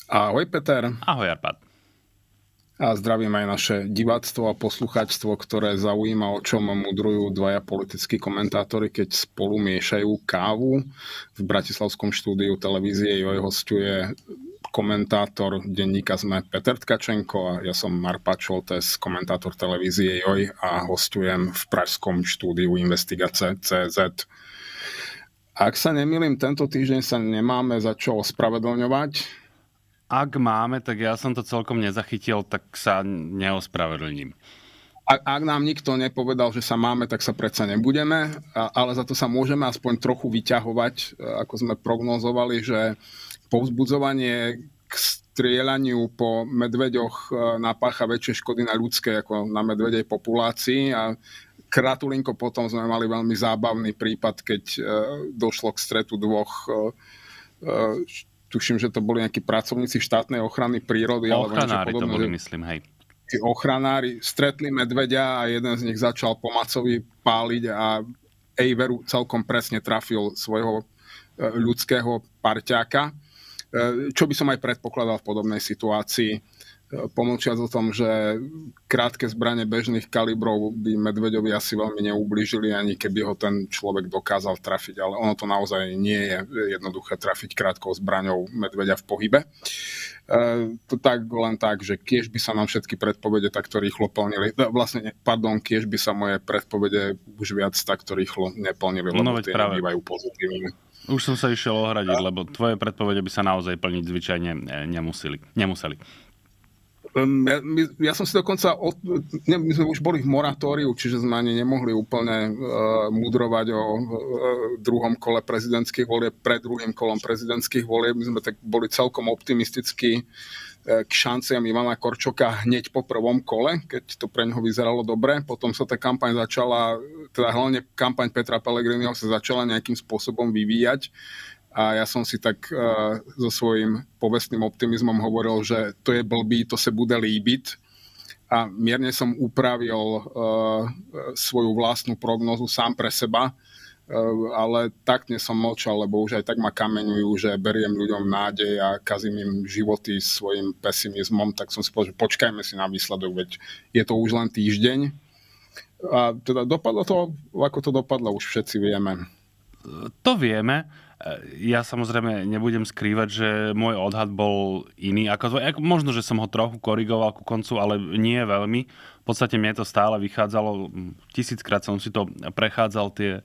Ahoj Peter. Ahoj Arpad. A zdravím aj naše diváctvo a poslucháčstvo, ktoré zaujíma, o čom mudrujú dvaja politickí komentátori, keď spolu miešajú kávu. V bratislavskom štúdiu televízie Joj hosťuje komentátor denníka SME Peter Tkačenko a ja som Arpad Šoltes, komentátor televízie Joj a hosťujem v pražskom štúdiu Investigace.cz. Ak sa nemýlim, tento týždeň sa nemáme za čo ospravedlňovať. Ak máme, tak ja som to celkom nezachytil, tak sa neospravedlním. Ak nám nikto nepovedal, že sa máme, tak sa predsa nebudeme, ale za to sa môžeme aspoň trochu vyťahovať, ako sme prognozovali, že povzbudzovanie k strieľaniu po medveďoch napácha väčšie škody na ľudskej ako na medvedej populácii a kratulinko potom sme mali veľmi zábavný prípad, keď došlo k stretu dvoch tuším, že to boli nejakí pracovníci štátnej ochrany prírody. Ochranári to boli, myslím, hej. Ochranári stretli medveďa a jeden z nich začal po macovi páliť a Ejveru celkom presne trafil svojho ľudského parťáka. Čo by som aj predpokladal v podobnej situácii. Pomlčiac o tom, že krátke zbrane bežných kalibrov by medveďovi asi veľmi neublížili, ani keby ho ten človek dokázal trafiť, ale ono to naozaj nie je jednoduché trafiť krátkou zbraňou medveďa v pohybe. To tak len tak, že kiež by sa nám všetky predpovede takto rýchlo plnili. Kiež by sa moje predpovede už viac takto rýchlo neplnili, lebo tie nebývajú pozitívne. Už som sa išiel ohradiť, lebo tvoje predpovede by sa naozaj plniť zvyčajne nemuseli. Ja som si dokonca, my sme už boli v moratóriu, čiže sme ani nemohli úplne mudrovať o druhom kole prezidentských volieb, pred druhým kolom prezidentských volieb. My sme tak boli celkom optimistickí k šanciam Ivana Korčoka hneď po prvom kole, keď to pre neho vyzeralo dobre. Potom sa tá kampaň začala, teda hlavne kampaň Petra Pellegriniho sa začala nejakým spôsobom vyvíjať. A ja som si tak so svojím povestným optimizmom hovoril, že to je blbý, to sa bude líbiť. A mierne som upravil svoju vlastnú prognozu sám pre seba, ale tak som mlčal, lebo už aj tak ma kameňujú, že beriem ľuďom nádej a kazím im životy svojim pesimizmom, tak som si povedal, že počkajme si na výsledok, veď je to už len týždeň. A teda dopadlo to, ako to dopadlo, už všetci vieme. To vieme. Ja samozrejme nebudem skrývať, že môj odhad bol iný. Možno, že som ho trochu korigoval ku koncu, ale nie veľmi. V podstate mne to stále vychádzalo, 1000-krát som si to prechádzal tie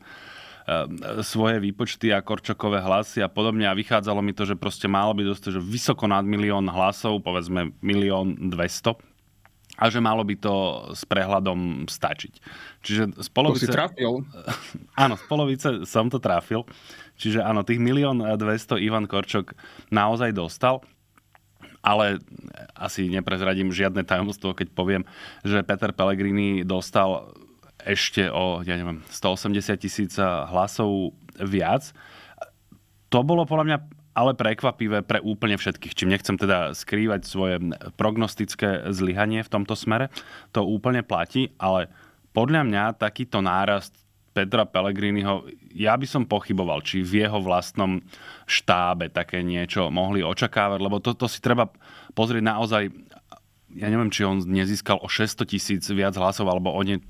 svoje výpočty a Korčokové hlasy a podobne a vychádzalo mi to, že proste malo byť dosť, že vysoko nad 1 000 000 hlasov, povedzme 1 200 000. A že malo by to s prehľadom stačiť. Čiže z polovice... To si trafil. Áno, z polovice som to trafil. Čiže áno, tých 1 200 000 Ivan Korčok naozaj dostal. Ale asi neprezradím žiadne tajomstvo, keď poviem, že Peter Pellegrini dostal ešte o, 180 000 hlasov viac. To bolo podľa mňa ale prekvapivé pre úplne všetkých. Čím nechcem teda skrývať svoje prognostické zlyhanie v tomto smere. To úplne platí, ale podľa mňa takýto nárast Petra Pellegriniho, ja by som pochyboval, či v jeho vlastnom štábe také niečo mohli očakávať, lebo to si treba pozrieť naozaj. Ja neviem, či on nezískal o 600 000 viac hlasov, alebo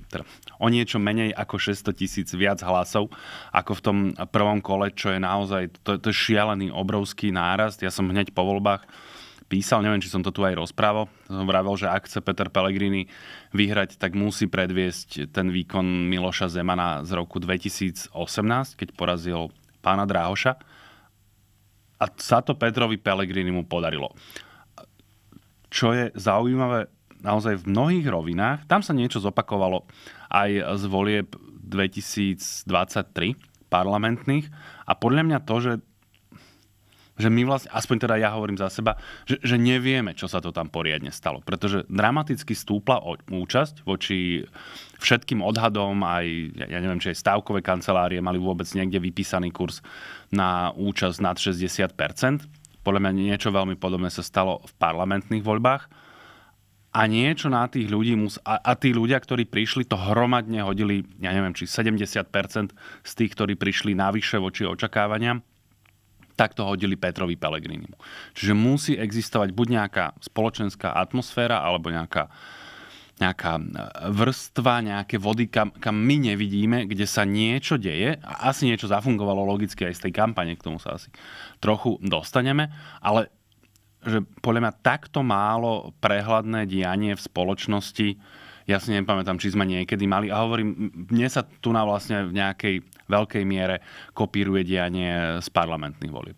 o niečo menej ako 600 000 viac hlasov, ako v tom prvom kole, čo je naozaj, to je šialený, obrovský nárast. Ja som hneď po voľbách písal, neviem, či som to tu aj rozprával, som vravel, že ak chce Peter Pellegrini vyhrať, tak musí predviesť ten výkon Miloša Zemana z roku 2018, keď porazil pána Dráhoša. A sa to Petrovi Pellegrinimu podarilo. Čo je zaujímavé naozaj v mnohých rovinách, tam sa niečo zopakovalo aj z volieb 2023 parlamentných a podľa mňa to, že my vlastne, aspoň teda ja hovorím za seba, že nevieme, čo sa to tam poriadne stalo, pretože dramaticky stúpla účasť voči všetkým odhadom, aj, ja neviem, či aj stávkové kancelárie mali vôbec niekde vypísaný kurz na účasť nad 60%. Podľa mňa niečo veľmi podobné sa stalo v parlamentných voľbách. A niečo na tých ľudí a tí ľudia, ktorí prišli, to hromadne hodili, ja neviem, či 70% z tých, ktorí prišli navyše voči očakávaniam. tak to hodili Petrovi Pellegrinimu. Čiže musí existovať buď nejaká spoločenská atmosféra, alebo nejaká vrstva, nejaké vody, kam my nevidíme, kde sa niečo deje. A asi niečo zafungovalo logicky aj z tej kampane, k tomu sa asi trochu dostaneme, ale že podľa mňa takto málo prehľadné dianie v spoločnosti, ja si nepamätám, či sme niekedy mali. A hovorím, mne sa tu na vlastne v nejakej veľkej miere kopíruje dianie z parlamentných volieb.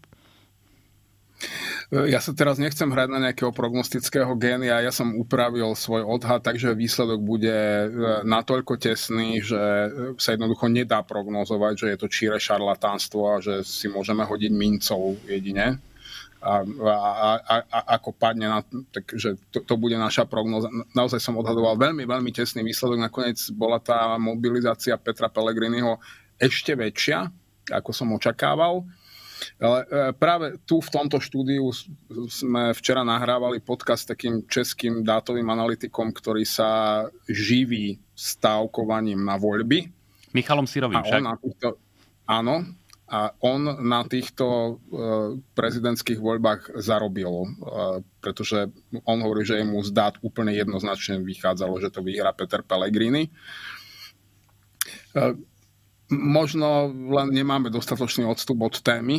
Ja sa teraz nechcem hrať na nejakého prognostického génia, ja som upravil svoj odhad, takže výsledok bude natoľko tesný, že sa jednoducho nedá prognozovať, že je to číre šarlatánstvo a že si môžeme hodiť mincov jedine. A ako padne, takže to bude naša prognóza. Naozaj som odhadoval veľmi, veľmi tesný výsledok. Nakoniec bola tá mobilizácia Petra Pellegriniho ešte väčšia, ako som očakával. Ale práve tu v tomto štúdiu sme včera nahrávali podcast s takým českým dátovým analytikom, ktorý sa živí stávkovaním na voľby. Michalom Syrovým však. Áno. A on na týchto prezidentských voľbách zarobil, pretože on hovorí, že mu z dát úplne jednoznačne vychádzalo, že to vyhrá Peter Pellegrini. Možno len nemáme dostatočný odstup od témy.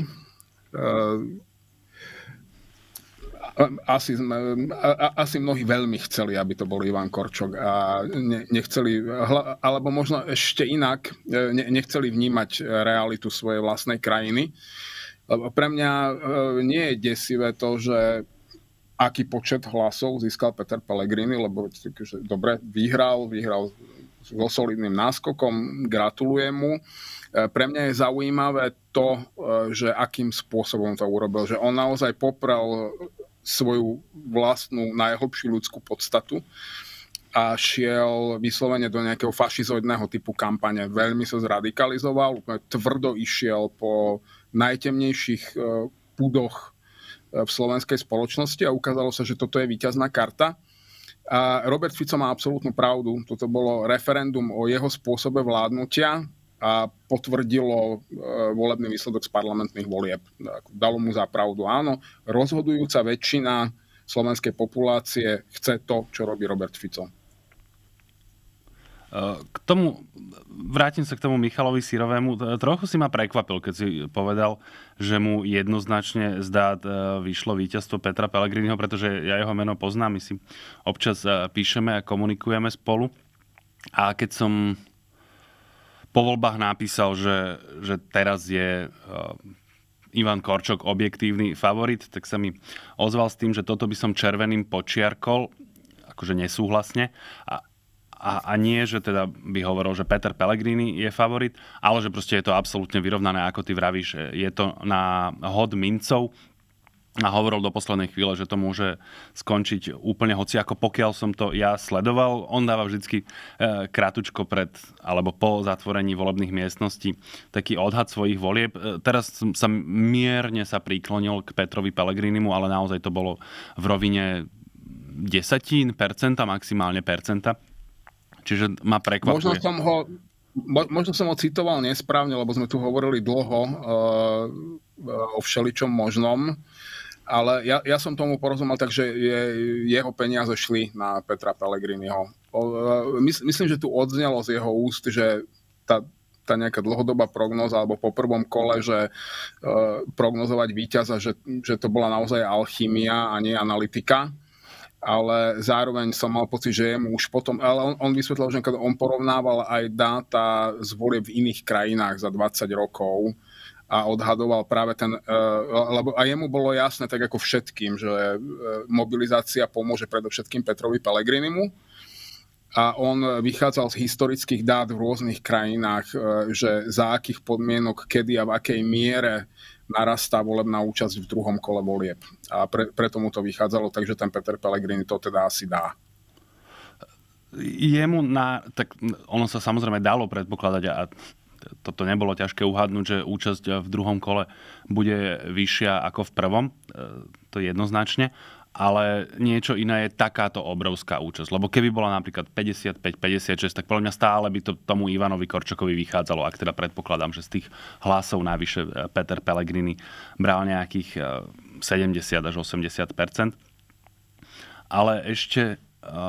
Asi mnohí veľmi chceli, aby to bol Ivan Korčok a nechceli, alebo možno ešte inak, nechceli vnímať realitu svojej vlastnej krajiny. Lebo pre mňa nie je desivé to, že aký počet hlasov získal Peter Pellegrini, lebo dobre, vyhral so solidným náskokom, gratulujem mu. Pre mňa je zaujímavé to, že akým spôsobom to urobil, že on naozaj poprel svoju vlastnú najhlbšiu ľudskú podstatu a šiel vyslovene do nejakého fašizoidného typu kampane. Veľmi sa zradikalizoval, úplne tvrdo išiel po najtemnejších púdoch v slovenskej spoločnosti a ukázalo sa, že toto je víťazná karta. A Robert Fico má absolútnu pravdu. Toto bolo referendum o jeho spôsobe vládnutia a potvrdilo volebný výsledok z parlamentných volieb. Dalo mu za pravdu. Áno, rozhodujúca väčšina slovenskej populácie chce to, čo robí Robert Fico. K tomu, vrátim sa k tomu Michalovi Syrovému. Trochu si ma prekvapil, keď si povedal, že mu jednoznačne z dát vyšlo víťazstvo Petra Pellegriniho, pretože ja jeho meno poznám, my si občas píšeme a komunikujeme spolu. A keď som po voľbách napísal, že teraz je Ivan Korčok objektívny favorit, tak sa mi ozval s tým, že toto by som červeným počiarkol, akože nesúhlasne. A nie, že teda by hovoril, že Peter Pellegrini je favorit, ale že proste je to absolútne vyrovnané, ako ty vravíš. Je to na hod mincov a hovoril do poslednej chvíle, že to môže skončiť úplne hociako, pokiaľ som to ja sledoval. On dáva vždycky kratučko pred alebo po zatvorení volebných miestností taký odhad svojich volieb. Teraz sa mierne sa priklonil k Petrovi Pellegrinimu, ale naozaj to bolo v rovine 10%, maximálne percenta. Čiže ma prekvapuje. Možno som ho citoval nesprávne, lebo sme tu hovorili dlho o všeličom možnom, ale ja som tomu porozumel tak, že jeho peniaze šli na Petra Pellegriniho. Myslím, že tu odznelo z jeho úst, že tá nejaká dlhodobá prognóza, alebo po prvom kole, že prognozovať víťaza, že to bola naozaj alchymia a nie analytika. Ale zároveň som mal pocit, že jemu už potom, ale on vysvetlil, že on porovnával aj dáta z volieb v iných krajinách za 20 rokov a odhadoval práve ten, lebo a jemu bolo jasné, tak ako všetkým, že mobilizácia pomôže predovšetkým Petrovi Pellegrinimu a on vychádzal z historických dát v rôznych krajinách, že za akých podmienok, kedy a v akej miere narastá volebná účasť v druhom kole volieb. A preto mu to vychádzalo, takže ten Peter Pellegrini to teda asi dá. Tak ono sa samozrejme dalo predpokladať a toto nebolo ťažké uhádnuť, že účasť v druhom kole bude vyššia ako v prvom, to jednoznačne, ale niečo iné je takáto obrovská účasť. Lebo keby bola napríklad 55-56, tak podľa mňa stále by to tomu Ivanovi Korčokovi vychádzalo, ak teda predpokladám, že z tých hlasov navyše Peter Pellegrini bral nejakých 70 až 80%. Ale ešte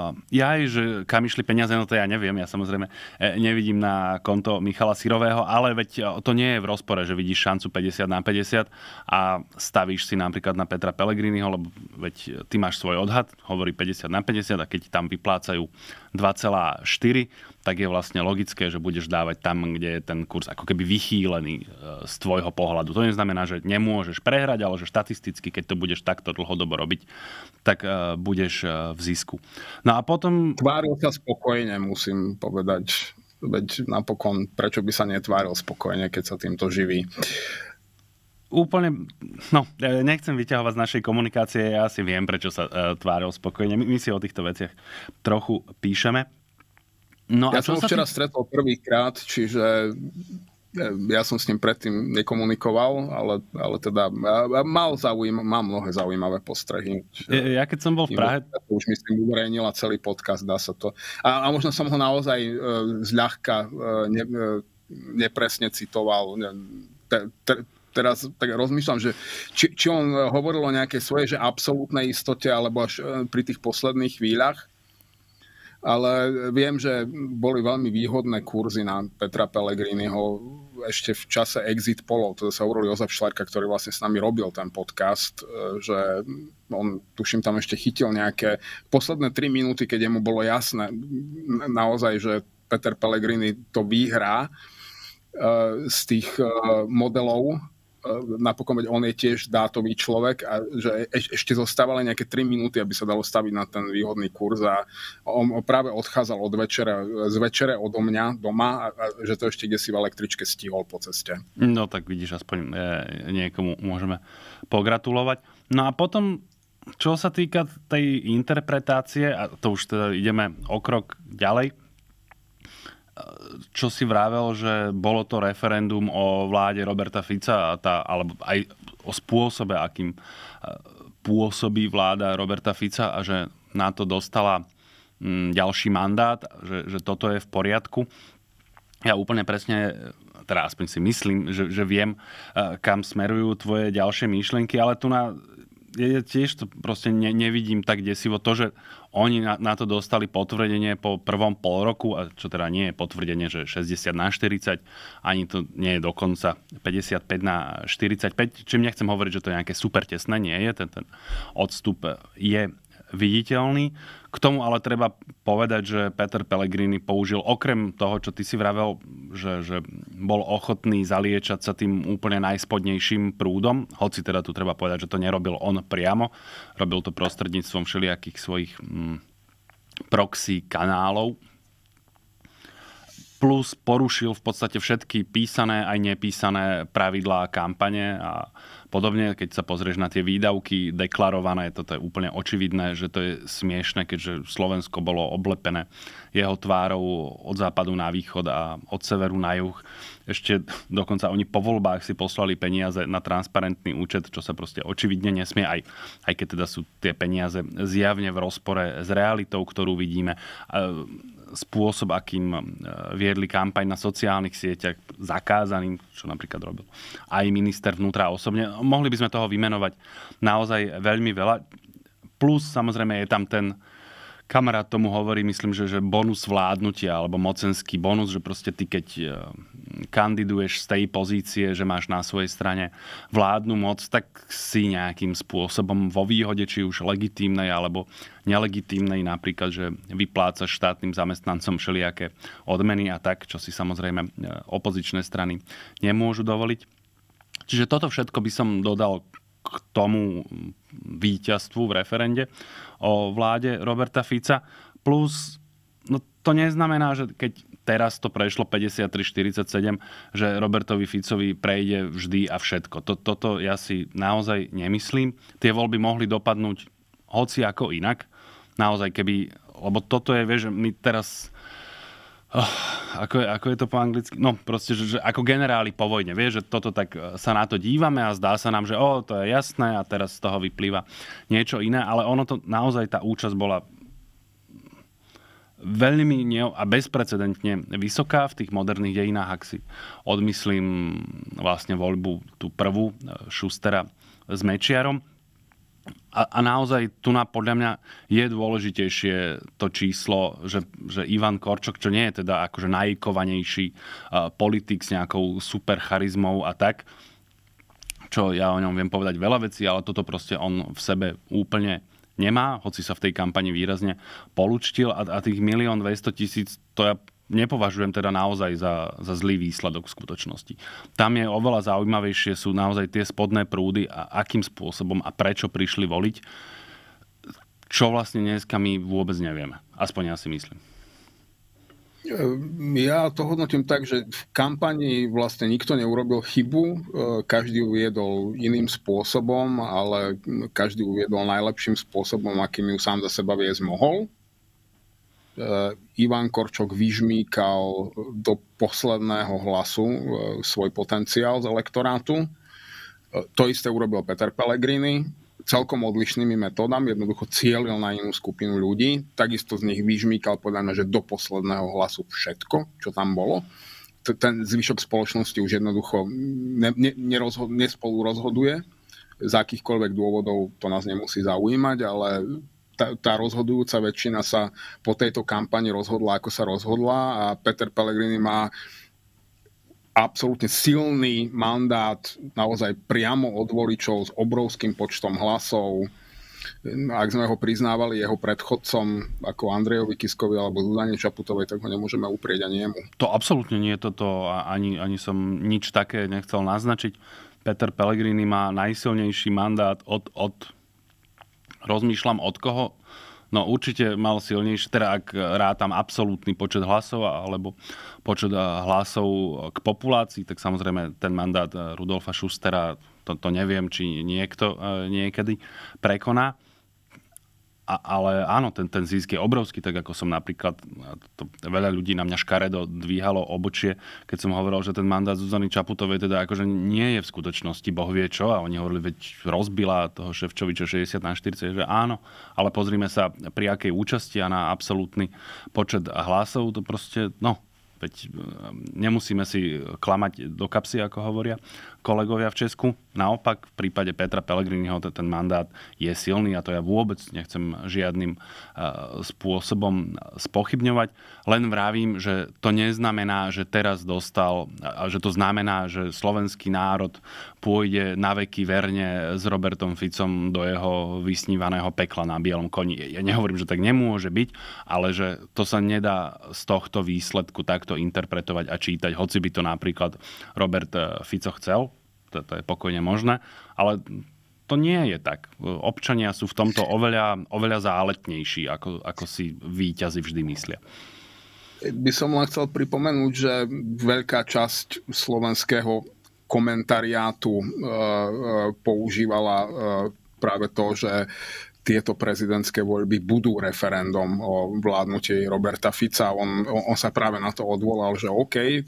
že kam išli peniaze, no to ja neviem. Ja samozrejme nevidím na konto Michala Syrového, ale veď to nie je v rozpore, že vidíš šancu 50-50 a stavíš si napríklad na Petra Pellegriniho, lebo veď ty máš svoj odhad, hovorí 50-50 a keď tam vyplácajú 2,4, tak je vlastne logické, že budeš dávať tam, kde je ten kurz ako keby vychýlený z tvojho pohľadu. To neznamená, že nemôžeš prehrať, ale že štatisticky, keď to budeš takto dlhodobo robiť, tak budeš v zisku. No a potom... Tváril sa spokojne, musím povedať. Veď napokon, prečo by sa netváril spokojne, keď sa týmto živí? Úplne, nechcem vyťahovať z našej komunikácie, ja si viem, prečo sa tváril spokojne. My si o týchto veciach trochu píšeme. No, ja som včera stretol prvýkrát, čiže ja som s ním predtým nekomunikoval, ale teda mám mnohé zaujímavé postrehy. Ja keď som bol v Prahe... Už myslím, uverejnila celý podcast, dá sa to. A možno som ho naozaj zľahka nepresne citoval. Teraz tak rozmýšľam, že či on hovoril o nejakej svojej že absolútnej istote, alebo až pri tých posledných chvíľach. Ale viem, že boli veľmi výhodné kurzy na Petra Pellegriniho ešte v čase exit polov. To sa hovoril Jozef Šlerka, ktorý vlastne s nami robil ten podcast, že on, tuším, tam ešte chytil nejaké posledné 3 minúty, keď jemu bolo jasné naozaj, že Peter Pellegrini to vyhrá z tých modelov. Napokon, on je tiež dátový človek a že ešte zostávali nejaké 3 minúty, aby sa dalo staviť na ten výhodný kurz a on práve odchádzal z večere odo mňa doma a že to ešte kdesi v električke stihol po ceste. No tak vidíš, aspoň niekomu môžeme pogratulovať. No a potom, čo sa týka tej interpretácie, a to už teda ideme o krok ďalej, čo si vravel, že bolo to referendum o vláde Roberta Fica alebo aj o spôsobe, akým pôsobí vláda Roberta Fica a že na to dostala ďalší mandát, že toto je v poriadku. Ja úplne presne, teda aspoň si myslím, že viem, kam smerujú tvoje ďalšie myšlienky, ale tu ja tiež to proste nevidím tak desivo. To, že oni na to dostali potvrdenie po prvom pol roku, a čo teda nie je potvrdenie, že 60/40, ani to nie je dokonca 55/45, čím nechcem hovoriť, že to je nejaké super tesné, nie je. Ten odstup je viditeľný. K tomu ale treba povedať, že Peter Pellegrini použil okrem toho, čo ty si vravel, že bol ochotný zaliečať sa tým úplne najspodnejším prúdom, hoci teda tu treba povedať, že to nerobil on priamo, robil to prostredníctvom všelijakých svojich proxy kanálov, plus porušil v podstate všetky písané aj nepísané pravidlá kampane a podobne, keď sa pozrieš na tie výdavky deklarované, toto je úplne očividné, že to je smiešne, keďže Slovensko bolo oblepené jeho tvárou od západu na východ a od severu na juh. Ešte dokonca oni po voľbách si poslali peniaze na transparentný účet, čo sa proste očividne nesmie, aj keď teda sú tie peniaze zjavne v rozpore s realitou, ktorú vidíme. Spôsob, akým viedli kampaň na sociálnych sieťach, zakázaným, čo napríklad robil aj minister vnútra osobne. Mohli by sme toho vymenovať naozaj veľmi veľa. Plus, samozrejme, je tam ten kamarát tomu hovorí, myslím, že bonus vládnutia, alebo mocenský bonus, že proste ty, keď kandiduješ z tej pozície, že máš na svojej strane vládnu moc, tak si nejakým spôsobom vo výhode, či už legitímnej alebo nelegitímnej, napríklad, že vyplácaš štátnym zamestnancom všelijaké odmeny a tak, čo si samozrejme opozičné strany nemôžu dovoliť. Čiže toto všetko by som dodal k tomu víťazstvu v referende o vláde Roberta Fica. Plus, no to neznamená, že keď teraz to prešlo 53-47, že Robertovi Ficovi prejde vždy a všetko. Toto ja si naozaj nemyslím. Tie voľby mohli dopadnúť hoci ako inak. Naozaj, lebo toto je, vieš, my teraz Ako je to po anglicky? No proste, že ako generáli po vojne. Vieš, že toto tak sa na to dívame a zdá sa nám, že to je jasné a teraz z toho vyplýva niečo iné, ale ono to naozaj tá účasť bola veľmi a bezprecedentne vysoká v tých moderných dejinách, ak si odmyslím vlastne voľbu tú prvú Schustera s Mečiarom. A naozaj tu podľa mňa je dôležitejšie to číslo, že Ivan Korčok, čo nie je teda akože najkovanejší politik s nejakou super charizmou a tak, čo ja o ňom viem povedať veľa vecí, ale toto proste on v sebe úplne nemá, hoci sa v tej kampani výrazne polučtil a tých 1 200 000, to ja nepovažujem teda naozaj za zlý výsledok v skutočnosti. Tam je oveľa zaujímavejšie sú naozaj tie spodné prúdy a akým spôsobom a prečo prišli voliť, čo vlastne dneska my vôbec nevieme. Aspoň ja si myslím. Ja to hodnotím tak, že v kampani vlastne nikto neurobil chybu, každý ju viedol iným spôsobom, ale každý ju viedol najlepším spôsobom, akým ju sám za seba viesť mohol. Ivan Korčok vyžmýkal do posledného hlasu svoj potenciál z elektorátu. To isté urobil Peter Pellegrini, celkom odlišnými metódami, jednoducho cielil na inú skupinu ľudí. Takisto z nich vyžmýkal podľa mňa, že do posledného hlasu všetko, čo tam bolo. Ten zvyšok spoločnosti už jednoducho nespolu rozhoduje. Z akýchkoľvek dôvodov to nás nemusí zaujímať, ale tá rozhodujúca väčšina sa po tejto kampani rozhodla, ako sa rozhodla a Peter Pellegrini má absolútne silný mandát naozaj priamo od voličov s obrovským počtom hlasov. Ak sme ho priznávali jeho predchodcom ako Andrejovi Kiskovi alebo Zuzane Čaputovej, tak ho nemôžeme uprieť ani jemu. To absolútne nie je toto, ani som nič také nechcel naznačiť. Peter Pellegrini má najsilnejší mandát rozmýšľam od koho. No určite mal silnejší, teda ak rátam absolútny počet hlasov alebo počet hlasov k populácii, tak samozrejme ten mandát Rudolfa Schustera, to neviem, či niekto niekedy prekoná. Ale áno, ten zisk je obrovský, tak ako som napríklad, veľa ľudí na mňa škaredo dvíhalo obočie, keď som hovoril, že ten mandát Zuzany Čaputovej teda akože nie je v skutočnosti boh vie čo, a oni hovorili, veď rozbila toho Šefčoviča 60-40, že áno, ale pozrime sa pri akej účasti a na absolútny počet hlasov, to proste, veď nemusíme si klamať do kapsy, ako hovoria kolegovia v Česku. Naopak, v prípade Petra Pellegriniho ten mandát je silný a to ja vôbec nechcem žiadnym spôsobom spochybňovať. Len vravím, že to neznamená, že teraz dostal, že to znamená, že slovenský národ pôjde na veky verne s Robertom Ficom do jeho vysnívaného pekla na bielom koni. Ja nehovorím, že tak nemôže byť, ale že to sa nedá z tohto výsledku takto interpretovať a čítať, hoci by to napríklad Robert Fico chcel. To je pokojne možné, ale to nie je tak. Občania sú v tomto oveľa záletnejší, ako si víťazi vždy myslia. By som len chcel pripomenúť, že veľká časť slovenského komentariátu používala práve to, že tieto prezidentské voľby budú referendum o vládnutí Roberta Fica. On sa práve na to odvolal, že OK,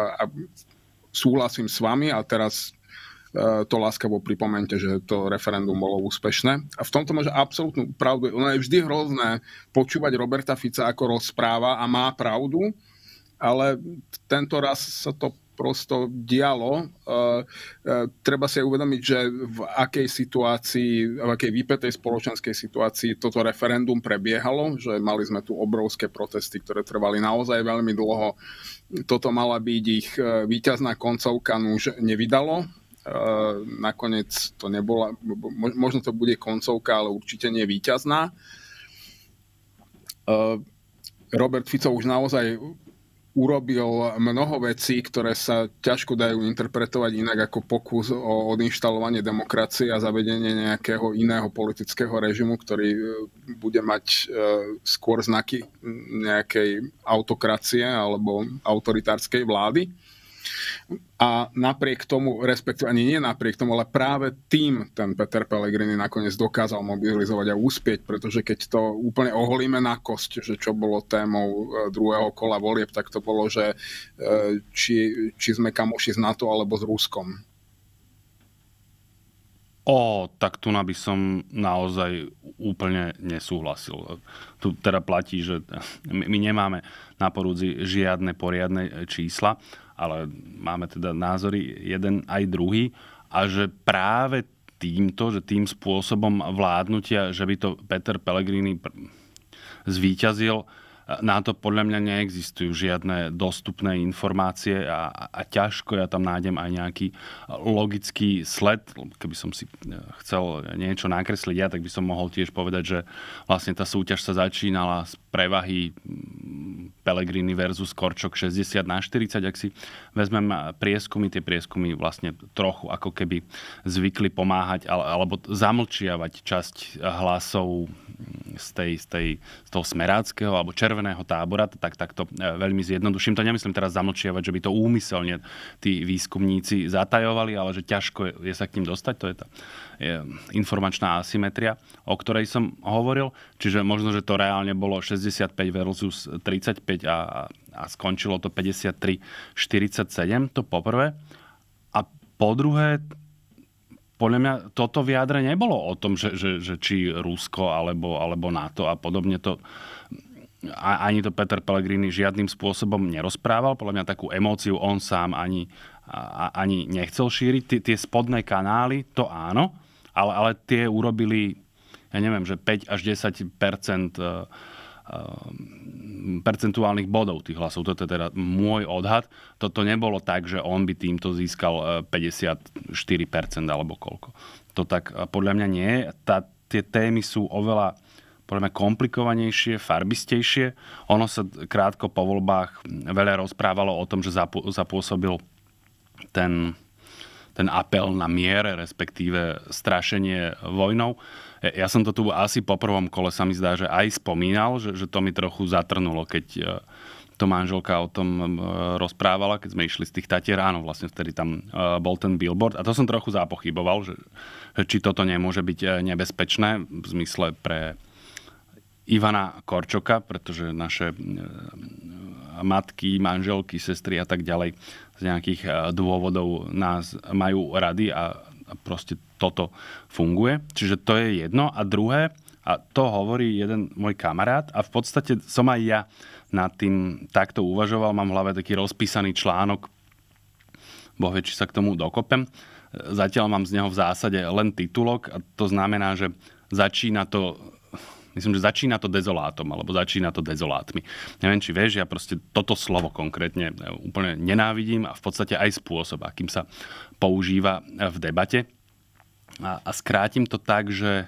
súhlasím s vami a teraz to láskavo pripomente, že to referendum bolo úspešné. A v tomto máš absolútnu pravdu. Ono je vždy hrozné počúvať Roberta Fica, ako rozpráva a má pravdu, ale tento raz sa to prosto dialo. Treba si uvedomiť, že v akej situácii, v akej vypätej spoločenskej situácii toto referendum prebiehalo, že mali sme tu obrovské protesty, ktoré trvali naozaj veľmi dlho. Toto mala byť ich víťazná koncovka, no už nevydalo. Nakoniec to nebola, možno to bude koncovka, ale určite nie víťazná. Robert Fico už naozaj urobil mnoho vecí, ktoré sa ťažko dajú interpretovať inak ako pokus o odinštalovanie demokracie a zavedenie nejakého iného politického režimu, ktorý bude mať skôr znaky nejakej autokracie alebo autoritárskej vlády. A napriek tomu, respektíve ani nie napriek tomu, ale práve tým ten Peter Pellegrini nakoniec dokázal mobilizovať a uspieť, pretože keď to úplne oholíme na kosť, že čo bolo témou druhého kola volieb, tak to bolo, že či sme kamoši s NATO alebo s Ruskom. Tak tu by som naozaj úplne nesúhlasil. Tu teda platí, že my nemáme na porúdzi žiadne poriadne čísla, ale máme teda názory jeden aj druhý a že práve týmto, že tým spôsobom vládnutia, že by to Peter Pellegrini zvíťazil, na to podľa mňa neexistujú žiadne dostupné informácie a ťažko ja tam nájdem aj nejaký logický sled. Keby som si chcel niečo nakresliť ja, tak by som mohol tiež povedať, že vlastne tá súťaž sa začínala z prevahy Pellegrini versus Korčok 60-40, ak si vezmem prieskumy, tie prieskumy vlastne trochu ako keby zvykli pomáhať alebo zamlčiavať časť hlasov z toho smeráckého alebo červeného tábora, tak to veľmi zjednoduším. To nemyslím teraz zamlčiavať, že by to úmyselne tí výskumníci zatajovali, ale že ťažko je sa k ním dostať. To je tá informačná asymetria, o ktorej som hovoril. Čiže možno, že to reálne bolo 65 versus 35 a skončilo to 53-47, to poprvé. A po druhé, podľa mňa toto vyjadre nebolo o tom, že či Rusko alebo NATO a podobne to ani to Peter Pellegrini žiadnym spôsobom nerozprával. Podľa mňa takú emóciu on sám ani nechcel šíriť. Tie spodné kanály, to áno, ale tie urobili, ja neviem, že 5 až 10% percentuálnych bodov tých hlasov. Toto je teda môj odhad. Toto nebolo tak, že on by týmto získal 54% alebo koľko. To tak podľa mňa nie je. Tie témy sú oveľa podľa mňa komplikovanejšie, farbistejšie. Ono sa krátko po voľbách veľa rozprávalo o tom, že zapôsobil ten apel na mier, respektíve strašenie vojnou. Ja som to tu asi po prvom kole sa mi zdá, že aj spomínal, že to mi trochu zatrnulo, keď to manželka o tom rozprávala, keď sme išli z tých Tatier. Áno, vlastne vtedy tam bol ten billboard. A to som trochu zapochyboval, že či toto nemôže byť nebezpečné v zmysle pre Ivana Korčoka, pretože naše matky, manželky, sestry a tak ďalej z nejakých dôvodov nás majú rady a proste toto funguje. Čiže to je jedno. A druhé, a to hovorí jeden môj kamarát a v podstate som aj ja nad tým takto uvažoval. Mám v hlave taký rozpísaný článok, Boh vie, či sa k tomu dokopem. Zatiaľ mám z neho v zásade len titulok a to znamená, že začína to dezolátom, alebo začína to dezolátmi. Neviem, či vieš, ja proste toto slovo konkrétne úplne nenávidím a v podstate aj spôsob, akým sa používa v debate. A skrátim to tak, že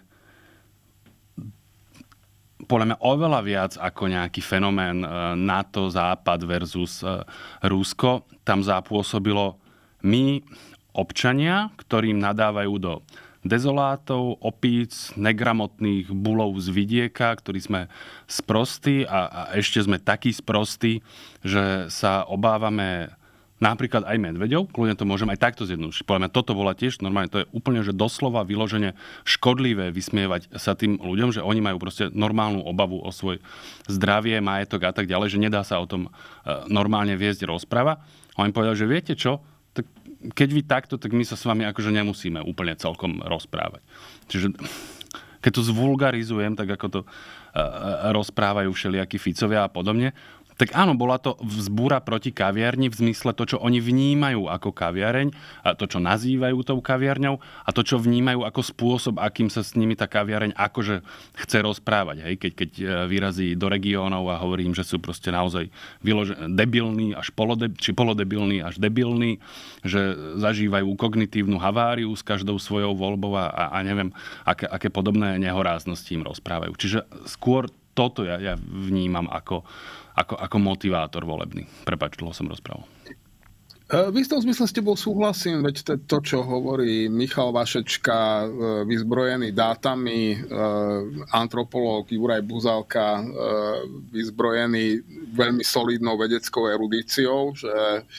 podľa mňa oveľa viac ako nejaký fenomén NATO, Západ versus Rusko, tam zapôsobilo my, občania, ktorým nadávajú do dezolátov, opíc, negramotných bulov z vidieka, ktorí sme sprostí a ešte sme takí sprostí, že sa obávame napríklad aj medveďov. Kľudne to môžem aj takto zjednúšiť. Podľa mňa toto bola tiež normálne, to je úplne, že doslova vyložene škodlivé vysmievať sa tým ľuďom, že oni majú proste normálnu obavu o svoj zdravie, majetok a tak ďalej, že nedá sa o tom normálne viesť rozprava. A oni povedali, že viete čo, keď vy takto, tak my sa s vami akože nemusíme úplne celkom rozprávať. Čiže keď to zvulgarizujem, tak ako to rozprávajú všelijakí Ficovia a podobne, tak áno, bola to vzbúra proti kaviarni v zmysle to, čo oni vnímajú ako kaviareň, a to, čo nazývajú tou kaviarňou a to, čo vnímajú ako spôsob, akým sa s nimi tá kaviareň akože chce rozprávať. Hej? Keď vyrazí do regiónov a hovorím, že sú proste naozaj debilní až či polodebilní až debilní, že zažívajú kognitívnu haváriu s každou svojou voľbou a neviem, aké podobné nehoráznosti im rozprávajú. Čiže skôr toto ja vnímam ako motivátor volebný. Prepáč, dlho som rozprával. V istom zmysle s tebou súhlasím, veď to, čo hovorí Michal Vašečka, vyzbrojený dátami, antropológ Juraj Buzalka, vyzbrojený veľmi solidnou vedeckou erudíciou, že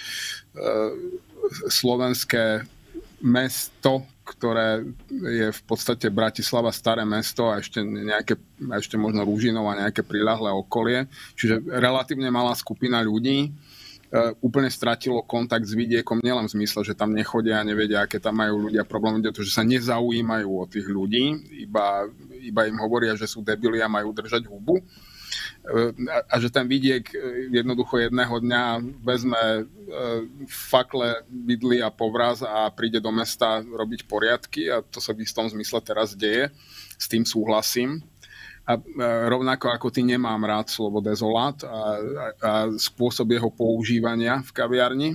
slovenské mesto, ktoré je v podstate Bratislava staré mesto a ešte možno Ružinov a nejaké priľahlé okolie, čiže relatívne malá skupina ľudí úplne stratilo kontakt s vidiekom, nielen v zmysle, že tam nechodia a nevedia, aké tam majú ľudia problémy, to, že sa nezaujímajú o tých ľudí, iba im hovoria, že sú debili a majú držať hubu. A že ten vidiek jednoducho jedného dňa vezme fakle, bydly a povraz a príde do mesta robiť poriadky a to sa v istom zmysle teraz deje. S tým súhlasím. A rovnako ako ty nemám rád slovo dezolát a spôsob jeho používania v kaviarni.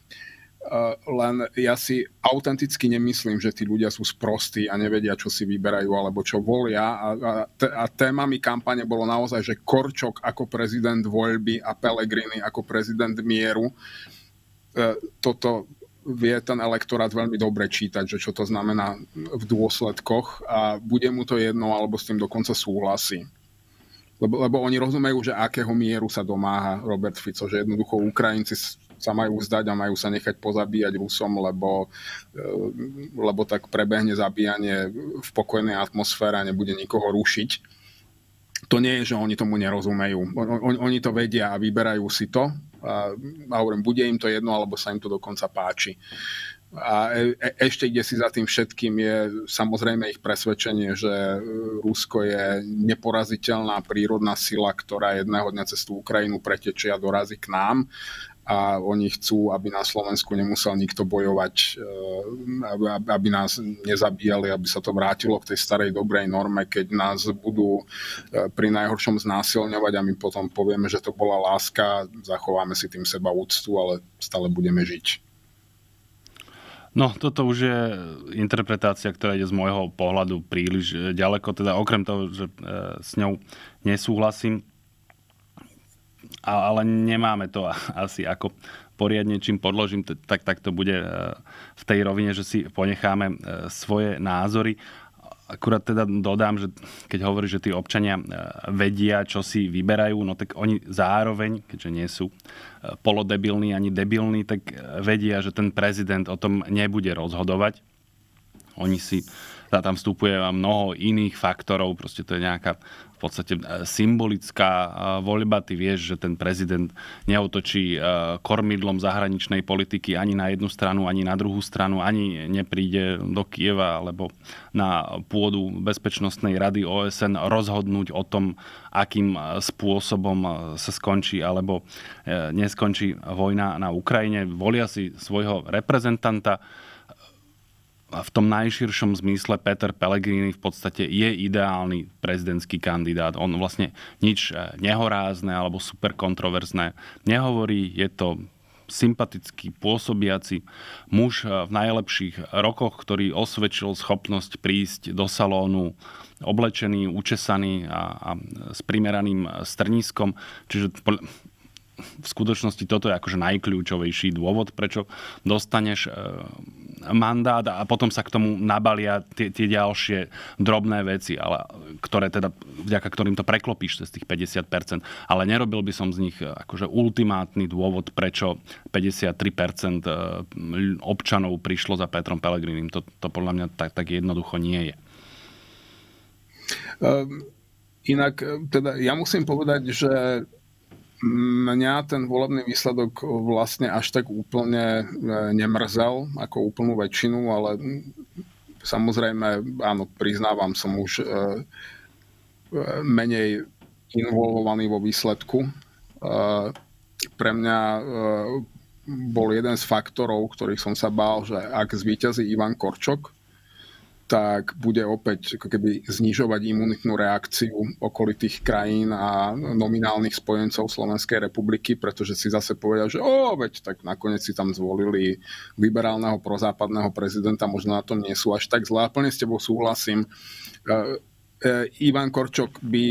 Len ja si autenticky nemyslím, že tí ľudia sú sprostí a nevedia, čo si vyberajú alebo čo volia. A témami kampane bolo naozaj, že Korčok ako prezident voľby a Pellegrini ako prezident mieru. Toto vie ten elektorát veľmi dobre čítať, že čo to znamená v dôsledkoch a bude mu to jedno, alebo s tým dokonca súhlasí. Lebo oni rozumejú, že akého mieru sa domáha Robert Fico, že jednoducho Ukrajinci sa majú vzdať a majú sa nechať pozabíjať Rusom, lebo tak prebehne zabíjanie v pokojnej atmosfére a nebude nikoho rušiť. To nie je, že oni tomu nerozumejú. Oni to vedia a vyberajú si to. A hovorím, bude im to jedno, alebo sa im to dokonca páči. A ešte ide si za tým všetkým je samozrejme ich presvedčenie, že Rusko je neporaziteľná prírodná sila, ktorá jedného dňa cez tú Ukrajinu pretečie a dorazí k nám. A oni chcú, aby na Slovensku nemusel nikto bojovať, aby nás nezabíjali, aby sa to vrátilo k tej starej dobrej norme, keď nás budú pri najhoršom znásilňovať a my potom povieme, že to bola láska, zachováme si tým seba úctu, ale stále budeme žiť. No, toto už je interpretácia, ktorá ide z môjho pohľadu príliš ďaleko, teda okrem toho, že s ňou nesúhlasím, ale nemáme to asi ako poriadne, čím podložím, tak to bude v tej rovine, že si ponecháme svoje názory. Akurát teda dodám, že keď hovorí, že tí občania vedia, čo si vyberajú, no tak oni zároveň, keďže nie sú polodebilní ani debilní, tak vedia, že ten prezident o tom nebude rozhodovať. Oni si tam vstupuje mnoho iných faktorov, proste to je nejaká v podstate symbolická voľba. Ty vieš, že ten prezident neotočí kormidlom zahraničnej politiky ani na jednu stranu, ani na druhú stranu, ani nepríde do Kieva alebo na pôdu Bezpečnostnej rady OSN rozhodnúť o tom, akým spôsobom sa skončí alebo neskončí vojna na Ukrajine. Volia si svojho reprezentanta. V tom najširšom zmysle Peter Pellegrini v podstate je ideálny prezidentský kandidát. On vlastne nič nehorázne alebo super kontroverzné nehovorí. Je to sympatický, pôsobiaci muž v najlepších rokoch, ktorý osvedčil schopnosť prísť do salónu oblečený, učesaný a s primeraným strniskom. Čiže v skutočnosti toto je akože najkľúčovejší dôvod, prečo dostaneš mandát a potom sa k tomu nabalia tie ďalšie drobné veci, ale ktoré teda, vďaka ktorým to preklopíš cez tých 50%. Ale nerobil by som z nich akože ultimátny dôvod, prečo 53% občanov prišlo za Petrom Pellegrinim. To podľa mňa tak jednoducho nie je. Inak teda ja musím povedať, že mňa ten volebný výsledok vlastne až tak úplne nemrzel ako úplnú väčšinu, ale samozrejme, áno, priznávam, som už menej involvovaný vo výsledku. Pre mňa bol jeden z faktorov, ktorých som sa bál, že ak zvíťazí Ivan Korčok, tak bude opäť ako keby znižovať imunitnú reakciu okolitých krajín a nominálnych spojencov Slovenskej republiky, pretože si zase povedal, že veď tak nakoniec si tam zvolili liberálneho prozápadného prezidenta, možno na tom nie sú až tak zlé. Plne s tebou súhlasím. Ivan Korčok by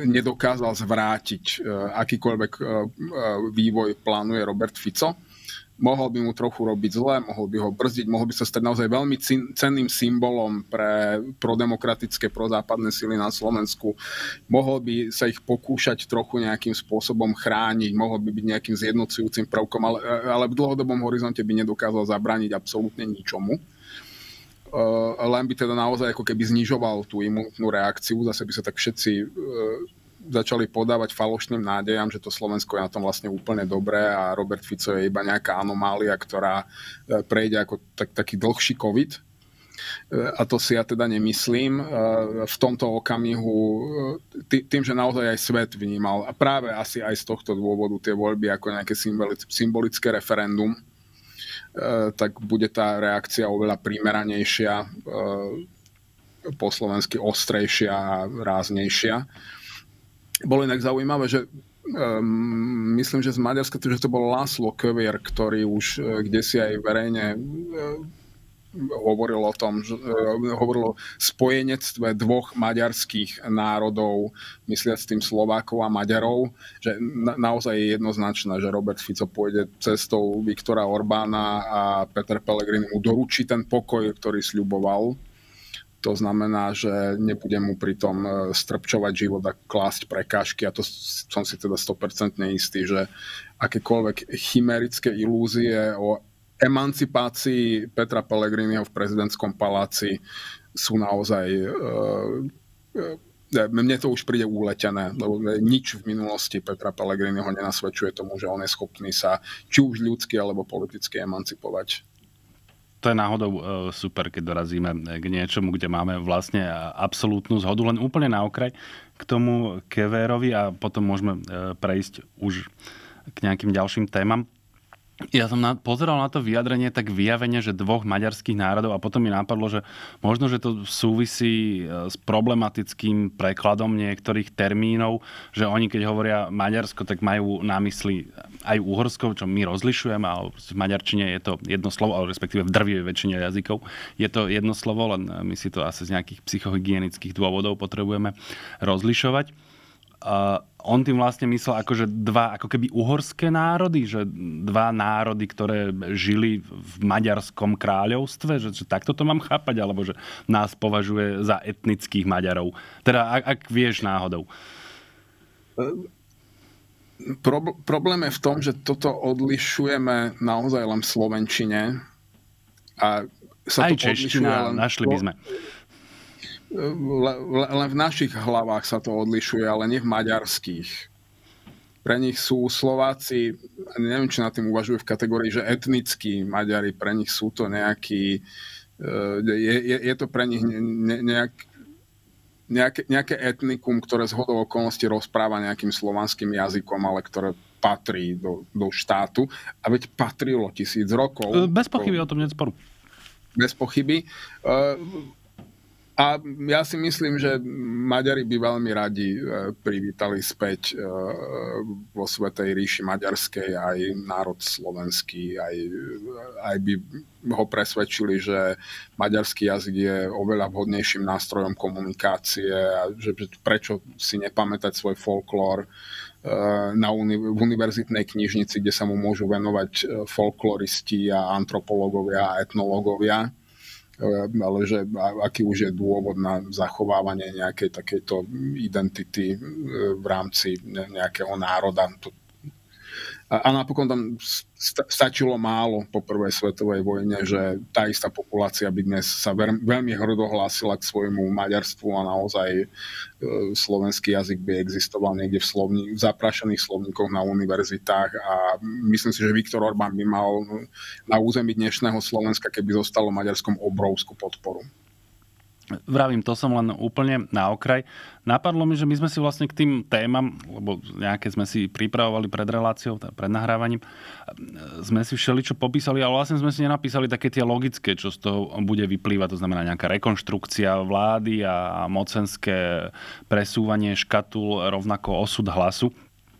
nedokázal zvrátiť akýkoľvek vývoj plánuje Robert Fico. mohol by mu trochu robiť zle, mohol by ho brzdiť, mohol by sa stať naozaj veľmi cenným symbolom pre prodemokratické, prozápadné sily na Slovensku. Mohol by sa ich pokúšať trochu nejakým spôsobom chrániť, mohol by byť nejakým zjednocujúcim prvkom, ale v dlhodobom horizonte by nedokázal zabrániť absolútne ničomu. Len by teda naozaj ako keby znižoval tú imunitnú reakciu, zase by sa tak všetci začali podávať falošným nádejam, že to Slovensko je na tom vlastne úplne dobré a Robert Fico je iba nejaká anomália, ktorá prejde ako taký dlhší COVID. A to si ja teda nemyslím. V tomto okamihu, tým, že naozaj aj svet vnímal, a práve asi aj z tohto dôvodu tie voľby ako nejaké symbolické referendum, tak bude tá reakcia oveľa primeranejšia, po slovensky ostrejšia a ráznejšia. Bolo inak zaujímavé, že myslím, že z Maďarska, že to bol László Kövér, ktorý už kdesi aj verejne hovoril o tom, hovoril o spojenectve dvoch maďarských národov, mysliac tým Slovákov a Maďarov, že naozaj je jednoznačné, že Robert Fico pôjde cestou Viktora Orbána a Peter Pellegrini mu doručí ten pokoj, ktorý sľuboval. To znamená, že nebude mu pritom strpčovať život a klásť prekážky, a to som si teda 100% istý, že akékoľvek chimerické ilúzie o emancipácii Petra Pellegriniho v prezidentskom paláci sú naozaj... Mne to už príde uletené, lebo nič v minulosti Petra Pellegriniho nenasvedčuje tomu, že on je schopný sa či už ľudsky alebo politicky emancipovať. To je náhodou super, keď dorazíme k niečomu, kde máme vlastne absolútnu zhodu, len úplne na okraj k tomu Kövérovi a potom môžeme prejsť už k nejakým ďalším témam. Ja som pozeral na to vyjadrenie tak vyjavene, že dvoch maďarských národov, a potom mi napadlo, že možno, že to súvisí s problematickým prekladom niektorých termínov, že oni, keď hovoria Maďarsko, tak majú na mysli aj Uhorsko, čo my rozlišujeme, ale v maďarčine je to jedno slovo, ale respektíve v drvivej väčšine jazykov je to jedno slovo, len my si to asi z nejakých psychohygienických dôvodov potrebujeme rozlišovať. On tým vlastne myslel akože dva ako keby uhorské národy, že dva národy, ktoré žili v Maďarskom kráľovstve, že takto to mám chápať, alebo že nás považuje za etnických Maďarov. Teda ak vieš náhodou. Problém je v tom, že toto odlišujeme naozaj len v slovenčine a sa aj to čeština, našli by sme. Len v našich hlavách sa to odlišuje, ale nie v maďarských. Pre nich sú Slováci, neviem, či na tým uvažujú v kategórii, že etnickí Maďari, pre nich sú to nejaký, je to pre nich nejaké etnikum, ktoré z hodou okolností rozpráva nejakým slovanským jazykom, ale ktoré patrí do štátu. A veď patrilo 1000 rokov. Bez pochyby, o tom nie sporu. Bez pochyby. A ja si myslím, že Maďari by veľmi radi privítali späť vo Svätej ríši maďarskej aj národ slovenský, aj by ho presvedčili, že maďarský jazyk je oveľa vhodnejším nástrojom komunikácie a že prečo si nepamätať svoj folklór v univerzitnej knižnici, kde sa mu môžu venovať folkloristi a antropológovia a etnológovia. Ale že aký už je dôvod na zachovávanie nejakej takejto identity v rámci nejakého národa. A napokon tam stačilo málo po prvej svetovej vojne, že tá istá populácia by dnes sa veľmi hrdo hlásila k svojmu maďarstvu a naozaj slovenský jazyk by existoval niekde v zaprašených slovníkoch na univerzitách a myslím si, že Viktor Orbán by mal na území dnešného Slovenska, keby zostalo Maďarskom, obrovskú podporu. Vravím, to som len úplne na okraj. Napadlo mi, že my sme si vlastne k tým témam, lebo nejaké sme si pripravovali pred reláciou, pred nahrávaním, sme si všeličo popísali, ale vlastne sme si nenapísali také tie logické, čo z toho bude vyplývať. To znamená nejaká rekonštrukcia vlády a mocenské presúvanie škatul, rovnako osud Hlasu,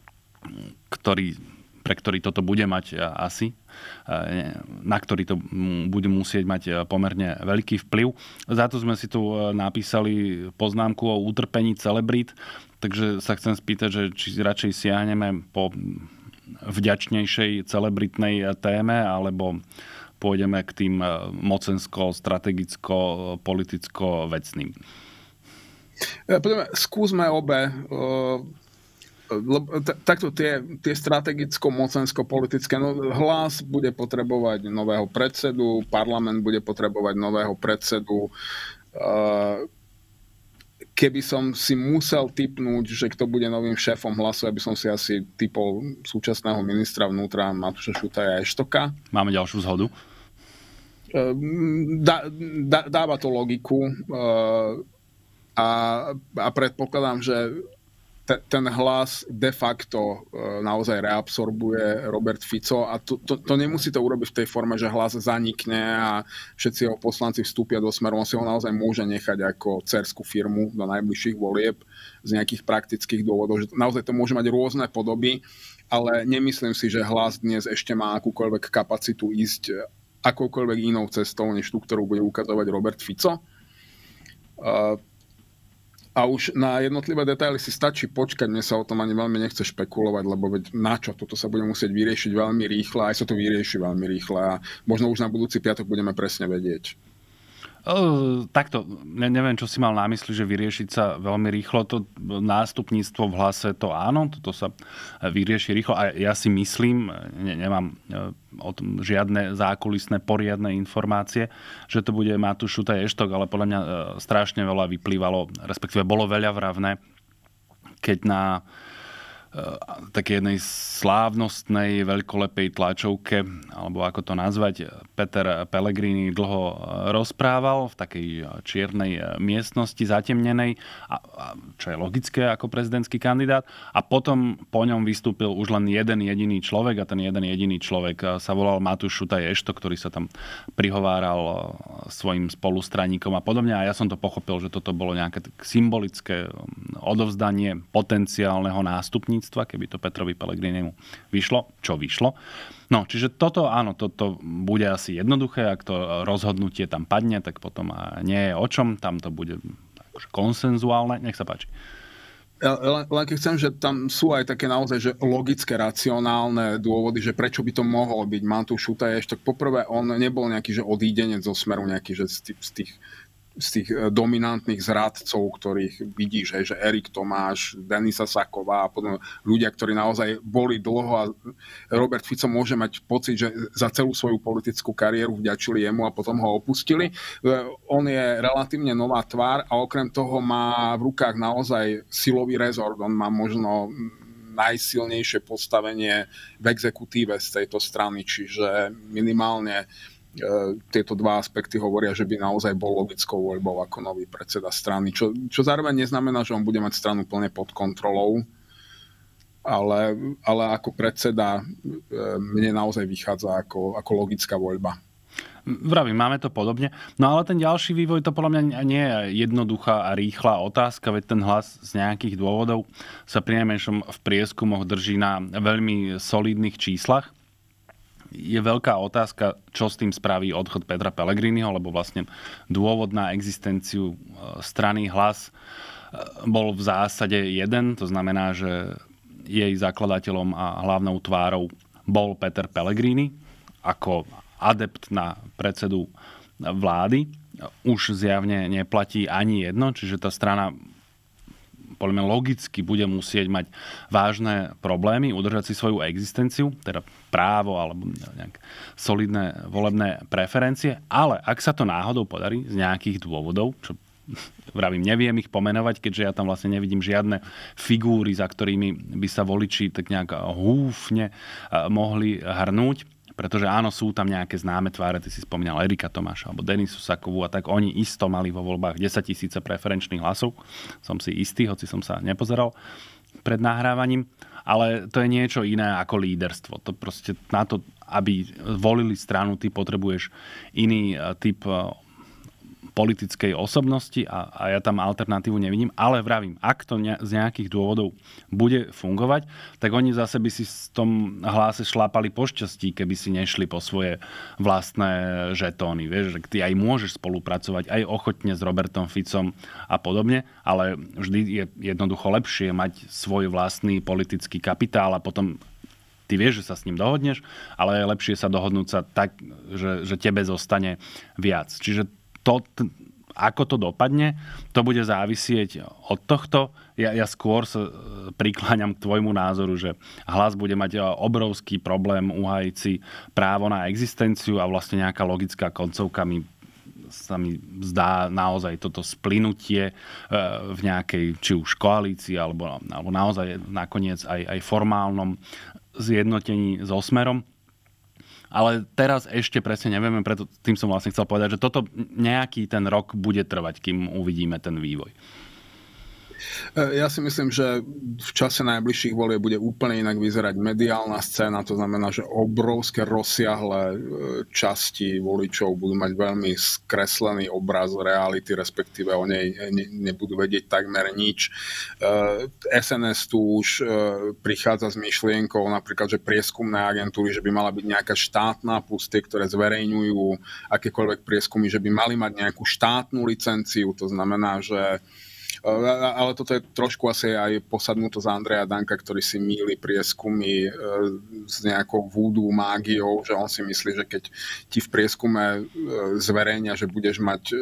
pre ktorý toto bude mať asi, na ktorý to bude musieť mať pomerne veľký vplyv. Za to sme si tu napísali poznámku o utrpení celebrít, takže sa chcem spýtať, že či radšej siahneme po vďačnejšej celebritnej téme, alebo pôjdeme k tým mocensko-strategicko-politicko-vecným? Skúsme obe. Takto tie strategicko-mocensko-politické, Hlas bude potrebovať nového predsedu, parlament bude potrebovať nového predsedu. Keby som si musel tipnúť, že kto bude novým šéfom Hlasu, aby som si asi tipol súčasného ministra vnútra Matúša Šutaja Eštoka. Máme ďalšiu zhodu? Dáva to logiku. A predpokladám, že ten Hlas de facto naozaj reabsorbuje Robert Fico a to nemusí to urobiť v tej forme, že Hlas zanikne a všetci jeho poslanci vstúpia do Smeru. On si ho naozaj môže nechať ako dcerskú firmu do najbližších volieb z nejakých praktických dôvodov. Že naozaj to môže mať rôzne podoby, ale nemyslím si, že Hlas dnes ešte má akúkoľvek kapacitu ísť akoukoľvek inou cestou, než tú, ktorú bude ukazovať Robert Fico. A už na jednotlivé detaily si stačí počkať, mne sa o tom ani veľmi nechce špekulovať, lebo veď na čo? Toto sa bude musieť vyriešiť veľmi rýchle, aj sa to vyrieši veľmi rýchle a možno už na budúci piatok budeme presne vedieť. Takto, neviem, čo si mal na mysli, že vyriešiť sa veľmi rýchlo. To nástupníctvo v Hlase, to áno, toto sa vyrieši rýchlo. A ja si myslím, nemám o tom žiadne zákulisné, poriadne informácie, že to bude Matúš Šutaj Eštok, ale podľa mňa strašne veľa vyplývalo, respektíve bolo veľa vravné, keď na také jednej slávnostnej veľkolepej tlačovke, alebo ako to nazvať, Peter Pellegrini dlho rozprával v takej čiernej miestnosti zatemnenej, čo je logické ako prezidentský kandidát. A potom po ňom vystúpil už len jeden jediný človek a ten jeden jediný človek sa volal Matúš Šutaj Eštok, ktorý sa tam prihováral svojim spolustraníkom a podobne. A ja som to pochopil, že toto bolo nejaké symbolické odovzdanie potenciálneho nástupníctva, keby to Petrovi Pellegrinimu vyšlo, čo vyšlo. No, čiže toto, áno, toto bude asi jednoduché, ak to rozhodnutie tam padne, tak potom nie je o čom, tam to bude konsenzuálne. Nech sa páči. Len keď chcem, že tam sú aj také naozaj že logické, racionálne dôvody, že prečo by to mohol byť Matúš Šutaj Eštok. Poprvé, on nebol nejaký že odídenec zo Smeru, nejaký že z tých dominantných zradcov, ktorých vidíš, že Erik Tomáš, Denisa Saková a potom ľudia, ktorí naozaj boli dlho a Robert Fico môže mať pocit, že za celú svoju politickú kariéru vďačili jemu a potom ho opustili. On je relatívne nová tvár a okrem toho má v rukách naozaj silový rezort. On má možno najsilnejšie postavenie v exekutíve z tejto strany, čiže minimálne tieto dva aspekty hovoria, že by naozaj bol logickou voľbou ako nový predseda strany, čo zároveň neznamená, že on bude mať stranu plne pod kontrolou, ale ako predseda mne naozaj vychádza ako logická voľba. Vravím, máme to podobne. No ale ten ďalší vývoj, to podľa mňa nie je jednoduchá a rýchla otázka, veď ten Hlas z nejakých dôvodov sa prinajmenšom v prieskumoch drží na veľmi solidných číslach. Je veľká otázka, čo s tým spraví odchod Petra Pellegriniho, lebo vlastne dôvod na existenciu strany Hlas bol v zásade jeden, to znamená, že jej zakladateľom a hlavnou tvárou bol Peter Pellegrini ako adept na predsedu vlády. Už zjavne neplatí ani jedno, čiže tá strana podľa mňa logicky bude musieť mať vážne problémy, udržať si svoju existenciu, teda právo alebo nejaké solidné volebné preferencie, ale ak sa to náhodou podarí z nejakých dôvodov, čo vravím, neviem ich pomenovať, keďže ja tam vlastne nevidím žiadne figúry, za ktorými by sa voliči tak nejak húfne mohli hrnúť, pretože áno, sú tam nejaké známe tváre, ty si spomínal Erika Tomáša alebo Denisu Sakovú a tak oni isto mali vo voľbách 10 000 preferenčných hlasov. Som si istý, hoci som sa nepozeral pred nahrávaním, ale to je niečo iné ako líderstvo. To proste na to, aby volili stranu, ty potrebuješ iný typ politickej osobnosti a ja tam alternatívu nevidím, ale vravím, ak to z nejakých dôvodov bude fungovať, tak oni zase by si v tom Hlase šlápali po šťastí, keby si nešli po svoje vlastné žetóny. Vieš, že ty aj môžeš spolupracovať aj ochotne s Robertom Ficom a podobne, ale vždy je jednoducho lepšie mať svoj vlastný politický kapitál a potom Ty vieš, že sa s ním dohodneš, ale je lepšie sa dohodnúť sa tak, že tebe zostane viac. Čiže ako to dopadne, to bude závisieť od tohto. Ja skôr sa prikláňam k tvojmu názoru, že Hlas bude mať obrovský problém uhájiť si právo na existenciu a vlastne nejaká logická koncovka sa mi zdá naozaj toto splynutie v nejakej či už koalícii alebo naozaj nakoniec aj formálnom zjednotení so Smerom. Ale teraz ešte presne nevieme, preto tým som vlastne chcel povedať, že toto nejaký ten rok bude trvať, kým uvidíme ten vývoj. Ja si myslím, že v čase najbližších volieb bude úplne inak vyzerať mediálna scéna, to znamená, že obrovské rozsiahle časti voličov budú mať veľmi skreslený obraz reality, respektíve o nej nebudú vedieť takmer nič. SNS tu už prichádza s myšlienkou napríklad, že prieskumné agentúry, že by mala byť nejaká štátna, plus tie, ktoré zverejňujú akékoľvek prieskumy, že by mali mať nejakú štátnu licenciu, to znamená, že ale toto je trošku asi aj posadnuto z Andreja Danka, ktorý si mýli prieskumy s nejakou voodoo mágiou, že on si myslí, že keď ti v prieskume zverejnia, že budeš mať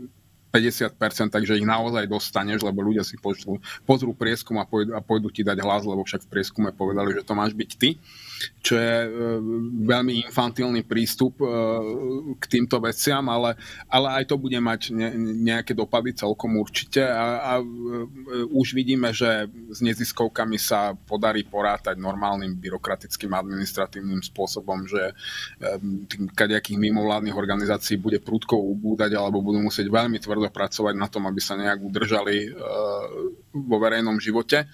50%, takže ich naozaj dostaneš, lebo ľudia si pozrú prieskum a pôjdu ti dať hlas, lebo však v prieskume povedali, že to máš byť ty. Čo je veľmi infantilný prístup k týmto veciam, ale aj to bude mať nejaké dopady celkom určite a už vidíme, že s neziskovkami sa podarí porátať normálnym byrokratickým administratívnym spôsobom, že kadejakých mimovládnych organizácií bude prudko ubúdať alebo budú musieť veľmi tvrdo pracovať na tom, aby sa nejak udržali vo verejnom živote.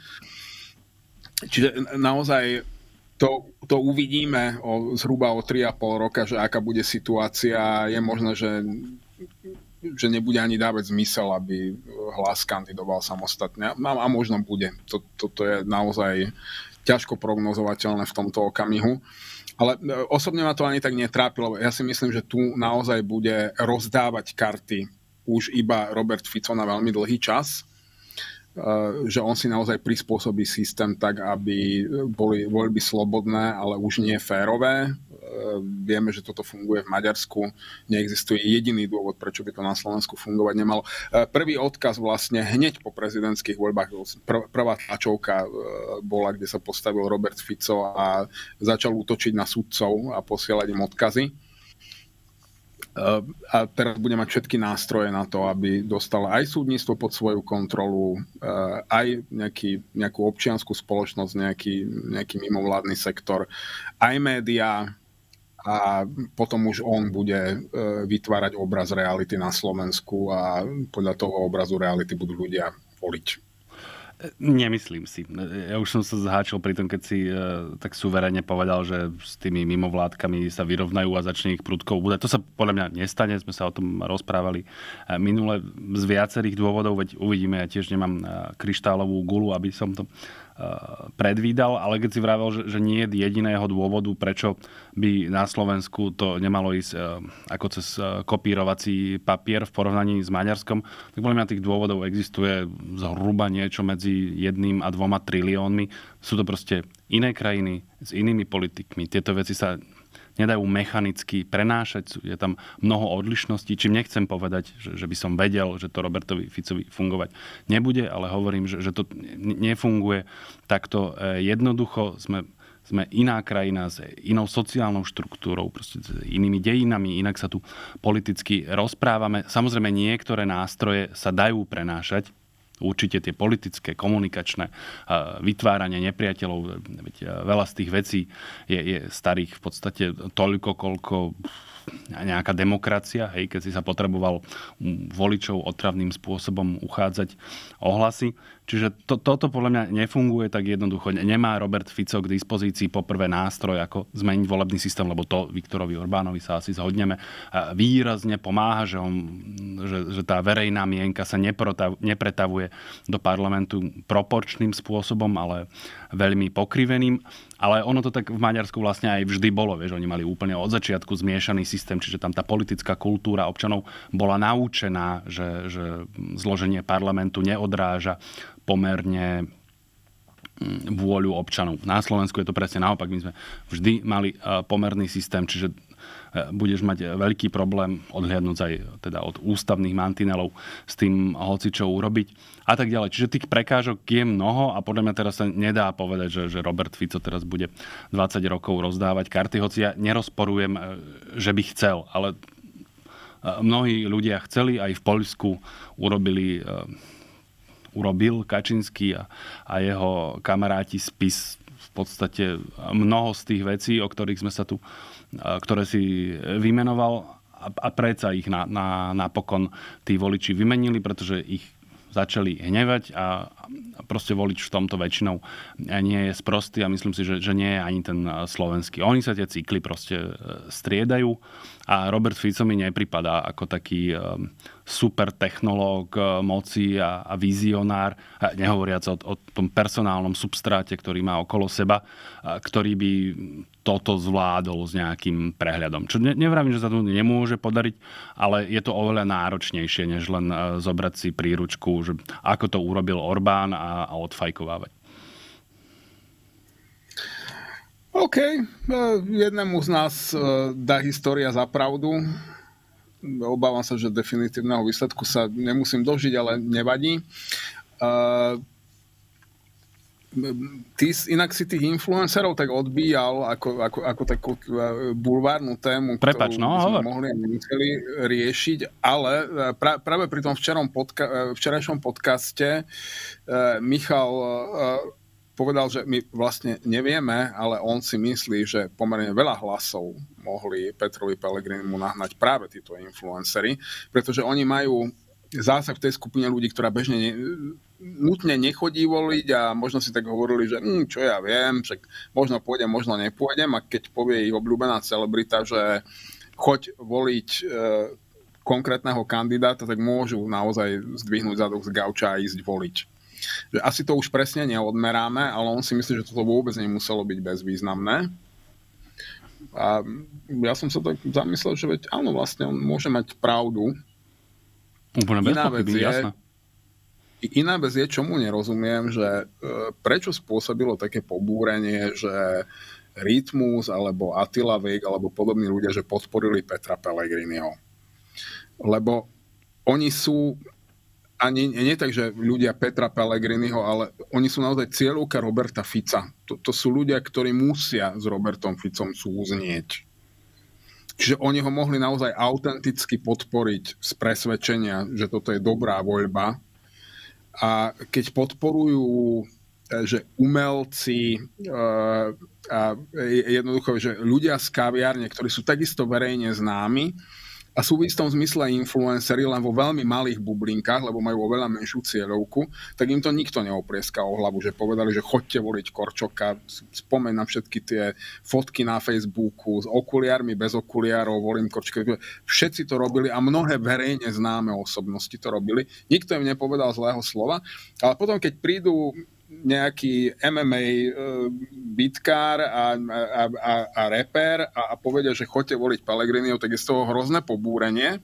Čiže naozaj to uvidíme zhruba o 3,5 roka, že aká bude situácia. Je možné, že nebude ani dávať zmysel, aby Hlas kandidoval samostatne. A možno bude. Toto je naozaj ťažko prognozovateľné v tomto okamihu. Ale osobne ma to ani tak netrápi, lebo ja si myslím, že tu naozaj bude rozdávať karty už iba Robert Fico na veľmi dlhý čas. Že on si naozaj prispôsobí systém tak, aby boli voľby slobodné, ale už nie férové. Vieme, že toto funguje v Maďarsku. Neexistuje jediný dôvod, prečo by to na Slovensku fungovať nemalo. Prvý odkaz vlastne hneď po prezidentských voľbách, prvá tlačovka bola, kde sa postavil Robert Fico a začal útočiť na sudcov a posielať im odkazy. A teraz bude mať všetky nástroje na to, aby dostal aj súdnictvo pod svoju kontrolu, aj nejakú občiansku spoločnosť, nejaký mimovládny sektor, aj médiá a potom už on bude vytvárať obraz reality na Slovensku a podľa toho obrazu reality budú ľudia voliť. Nemyslím si. Ja už som sa zháčil pri tom, keď si tak suverene povedal, že s tými mimovládkami sa vyrovnajú a začne ich prudko ubúdať. To sa podľa mňa nestane, sme sa o tom rozprávali minule z viacerých dôvodov, veď uvidíme, ja tiež nemám kryštálovú gulu, aby som to predvídal, ale keď si vravel, že nie je jediného dôvodu, prečo by na Slovensku to nemalo ísť ako cez kopírovací papier v porovnaní s Maďarskom, tak podľa mňa tých dôvodov existuje zhruba niečo medzi 1 a 2 triliónmi. Sú to proste iné krajiny s inými politikmi. Tieto veci sa nedajú mechanicky prenášať. Je tam mnoho odlišností. Čím nechcem povedať, že by som vedel, že to Robertovi Ficovi fungovať nebude, ale hovorím, že to nefunguje takto jednoducho. Sme iná krajina s inou sociálnou štruktúrou, proste s inými dejinami, inak sa tu politicky rozprávame. Samozrejme, niektoré nástroje sa dajú prenášať. Určite tie politické, komunikačné, vytváranie nepriateľov, veľa z tých vecí je starých v podstate toľko, koľko nejaká demokracia, hej, keď si sa potreboval voličov otravným spôsobom uchádzať o hlasy. Čiže toto podľa mňa nefunguje tak jednoducho. Nemá Robert Fico k dispozícii poprvé nástroj, ako zmeniť volebný systém, lebo to Viktorovi Orbánovi sa asi zhodneme. Výrazne pomáha, že tá verejná mienka sa nepretavuje do parlamentu proporčným spôsobom, ale veľmi pokriveným. Ale ono to tak v Maďarsku vlastne aj vždy bolo. Vieš, oni mali úplne od začiatku zmiešaný systém, čiže tam tá politická kultúra občanov bola naučená, že zloženie parlamentu neodráža pomerne vôľu občanov. Na Slovensku je to presne naopak. My sme vždy mali pomerný systém, čiže budeš mať veľký problém odhliadnúť aj teda od ústavných mantinelov s tým hocičo urobiť a tak ďalej. Čiže tých prekážok je mnoho a podľa mňa teraz sa nedá povedať, že Robert Fico teraz bude 20 rokov rozdávať karty, hoci ja nerozporujem, že by chcel, ale mnohí ľudia chceli, aj v Poľsku urobil Kačinský a jeho kamaráti spis v podstate mnoho z tých vecí, o ktorých sme sa tu, ktoré si vymenoval a predsa ich napokon tí voliči vymenili, pretože ich začali hnevať a proste volič v tomto väčšinou nie je sprostý a myslím si, že nie je ani ten slovenský. Oni sa tie cykly proste striedajú a Robert Fico mi nepripadá ako taký super technológ moci a vizionár, nehovoriac o tom personálnom substráte, ktorý má okolo seba, ktorý by toto zvládol s nejakým prehľadom. Čo nevravím, že sa to nemôže podariť, ale je to oveľa náročnejšie, než len zobrať si príručku, že ako to urobil Orbán a odfajkovávať. OK. Jednému z nás dá história za pravdu. Obávam sa, že definitívneho výsledku sa nemusím dožiť, ale nevadí. Inak si tých influencerov tak odbíjal ako takú bulvárnu tému, ktorú sme mohli a nemuseli riešiť, ale práve pri tom včerajšom podcaste Michal povedal, že my vlastne nevieme, ale on si myslí, že pomerne veľa hlasov mohli Petrovi Pellegrinimu nahnať práve títo influencery, pretože oni majú zásah v tej skupine ľudí, ktorá bežne nutne nechodí voliť a možno si tak hovorili, že čo ja viem, však možno pôjdem, možno nepôjdem a keď povie ich obľúbená celebrita, že choď voliť konkrétneho kandidáta, tak môžu naozaj zdvihnúť zadok z gauča a ísť voliť. Asi to už presne neodmeráme, ale on si myslí, že toto vôbec nemuselo byť bezvýznamné. A ja som sa tak zamyslel, že veď áno, vlastne on môže mať pravdu. Úplne bez pochyby, jasné. Iná vec je, čomu nerozumiem, že prečo spôsobilo také pobúrenie, že Rytmus alebo Attila Vek alebo podobní ľudia, že podporili Petra Pellegriniho. Lebo oni sú ani nie tak, že ľudia Petra Pellegriniho, ale oni sú naozaj cieľovka Roberta Fica. To sú ľudia, ktorí musia s Robertom Ficom súznieť. Čiže oni ho mohli naozaj autenticky podporiť z presvedčenia, že toto je dobrá voľba. A keď podporujú, že umelci a jednoducho, že ľudia z kaviárne, ktorí sú takisto verejne známi a sú v istom zmysle influenceri len vo veľmi malých bublinkách, lebo majú oveľa menšiu cieľovku, tak im to nikto neoprieska o hlavu, že povedali, že choďte voliť Korčoka, spomeň na všetky tie fotky na Facebooku s okuliármi, bez okuliárov, volím Korčoka. Všetci to robili a mnohé verejne známe osobnosti to robili. Nikto im nepovedal zlého slova, ale potom, keď prídu nejaký MMA bitkár a reper a povedia, že choďte voliť Pellegriniho, tak je z toho hrozné pobúrenie.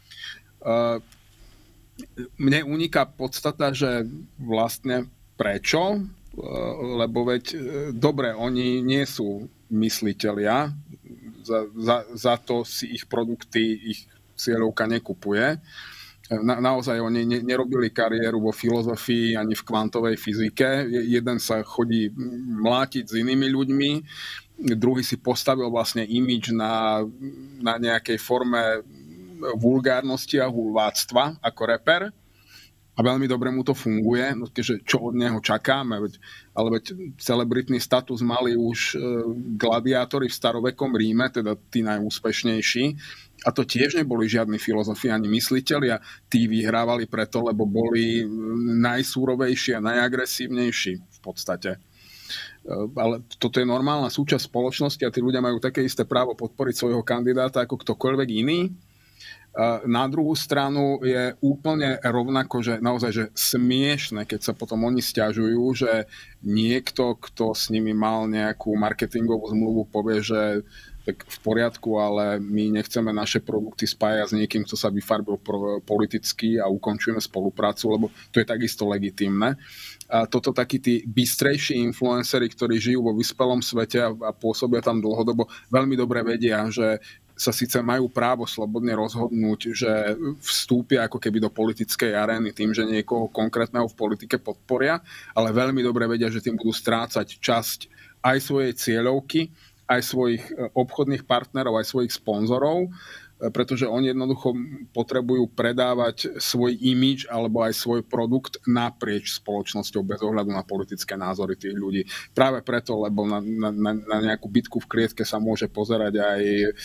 Mne uniká podstata, že vlastne prečo? Lebo veď dobre, oni nie sú myslitelia, za to si ich produkty, ich cieľovka nekupuje. Naozaj oni nerobili kariéru vo filozofii ani v kvantovej fyzike. Jeden sa chodí mlátiť s inými ľuďmi, druhý si postavil vlastne imidž na nejakej forme vulgárnosti a hulváctva ako reper. A veľmi dobre mu to funguje, no keďže čo od neho čakáme, ale veď celebritný status mali už gladiátori v starovekom Ríme, teda tí najúspešnejší. A to tiež neboli žiadni filozofi ani myslitelia. Tí vyhrávali preto, lebo boli najsúrovejší a najagresívnejší v podstate. Ale toto je normálna súčasť spoločnosti a tí ľudia majú také isté právo podporiť svojho kandidáta ako ktokoľvek iný. Na druhú stranu je úplne rovnako, že naozaj že smiešne, keď sa potom oni sťažujú, že niekto, kto s nimi mal nejakú marketingovú zmluvu, povie, že tak v poriadku, ale my nechceme naše produkty spájať s niekým, kto sa vyfarbil politicky a ukončujeme spoluprácu, lebo to je takisto legitímne. A toto takí tí bystrejší influenceri, ktorí žijú vo vyspelom svete a pôsobia tam dlhodobo, veľmi dobre vedia, že sa síce majú právo slobodne rozhodnúť, že vstúpia ako keby do politickej arény tým, že niekoho konkrétneho v politike podporia, ale veľmi dobre vedia, že tým budú strácať časť aj svojej cieľovky, aj svojich obchodných partnerov, aj svojich sponzorov, pretože oni jednoducho potrebujú predávať svoj imidž alebo aj svoj produkt naprieč spoločnosťou bez ohľadu na politické názory tých ľudí. Práve preto, lebo na nejakú bitku v klietke sa môže pozerať aj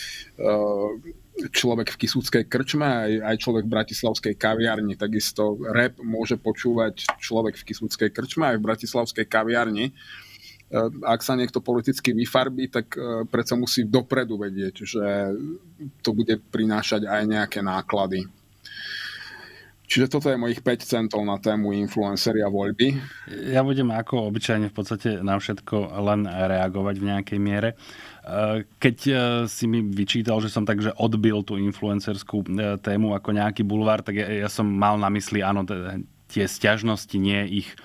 človek v Kisúckej krčme, aj človek v bratislavskej kaviarni. Takisto rap môže počúvať človek v Kisúckej krčme aj v bratislavskej kaviarni. Ak sa niekto politicky vyfarbí, tak predsa musí dopredu vedieť, že to bude prinášať aj nejaké náklady. Čiže toto je mojich 5 centov na tému influenceri a voľby. Ja budem ako obyčajne v podstate na všetko len reagovať v nejakej miere. Keď si mi vyčítal, že som takže odbil tú influencerskú tému ako nejaký bulvár, tak ja som mal na mysli, áno, tie sťažnosti, nie ich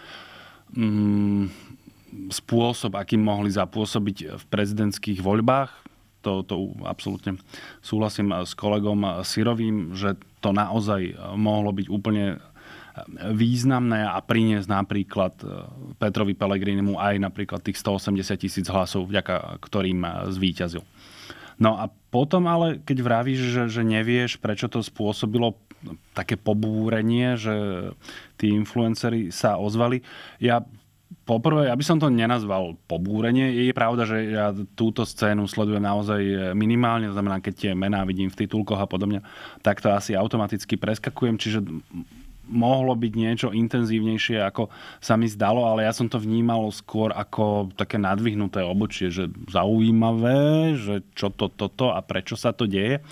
spôsob, akým mohli zapôsobiť v prezidentských voľbách. To absolútne súhlasím s kolegom Syrovým, že to naozaj mohlo byť úplne významné a priniesť napríklad Petrovi Pellegrinimu aj napríklad tých 180 000 hlasov, vďaka ktorým zvíťazil. No a potom ale, keď vravíš, že nevieš, prečo to spôsobilo také pobúrenie, že tí influenceri sa ozvali, poprvé, ja by som to nenazval pobúrenie. Je pravda, že ja túto scénu sledujem naozaj minimálne, to znamená, keď tie mená vidím v titulkoch a podobne, tak to asi automaticky preskakujem, čiže mohlo byť niečo intenzívnejšie, ako sa mi zdalo, ale ja som to vnímal skôr ako také nadvihnuté obočie, že zaujímavé, že čo toto a prečo sa to deje.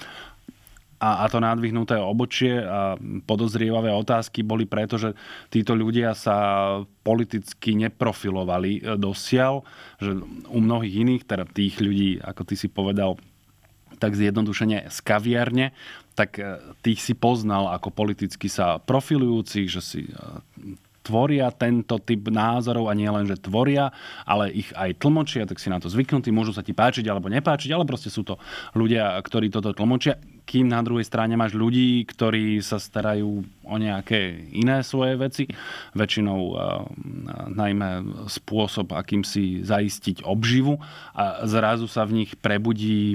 A to nadvihnuté obočie a podozrievavé otázky boli preto, že títo ľudia sa politicky neprofilovali dosiaľ, že u mnohých iných, teda tých ľudí, ako ty si povedal, tak zjednodušene z kaviarne, tak tých si poznal ako politicky sa profilujúcich, že si tvoria tento typ názorov a nie len, že tvoria, ale ich aj tlmočia, tak si na to zvyknutí, môžu sa ti páčiť alebo nepáčiť, ale proste sú to ľudia, ktorí toto tlmočia, kým na druhej strane máš ľudí, ktorí sa starajú o nejaké iné svoje veci, väčšinou najmä spôsob, akým si zaistiť obživu a zrazu sa v nich prebudí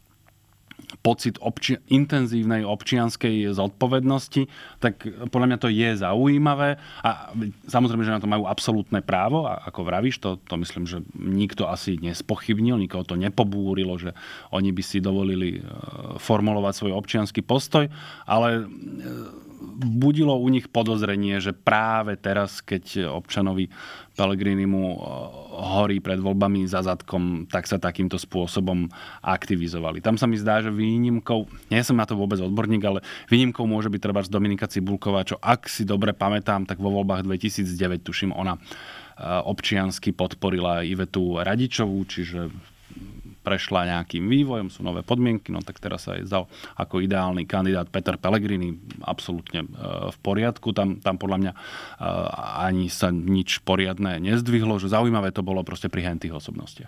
pocit intenzívnej občianskej zodpovednosti, tak podľa mňa to je zaujímavé a samozrejme, že na to majú absolútne právo a ako vravíš, to myslím, že nikto asi nespochybnil, nikoho to nepobúrilo, že oni by si dovolili formulovať svoj občiansky postoj, ale budilo u nich podozrenie, že práve teraz, keď občanovi Pellegrinimu horí pred voľbami za zadkom, tak sa takýmto spôsobom aktivizovali. Tam sa mi zdá, že výnimkou, nie som na to vôbec odborník, ale výnimkou môže byť treba z Dominika Cibulková, čo ak si dobre pamätám, tak vo voľbách 2009, tuším, ona občiansky podporila Ivetu Radičovú, čiže prešla nejakým vývojom, sú nové podmienky, no tak teraz sa jej zdal ako ideálny kandidát Peter Pellegrini, absolútne v poriadku. Tam podľa mňa ani sa nič poriadne nezdvihlo, že zaujímavé to bolo proste pri hentých osobnostiach.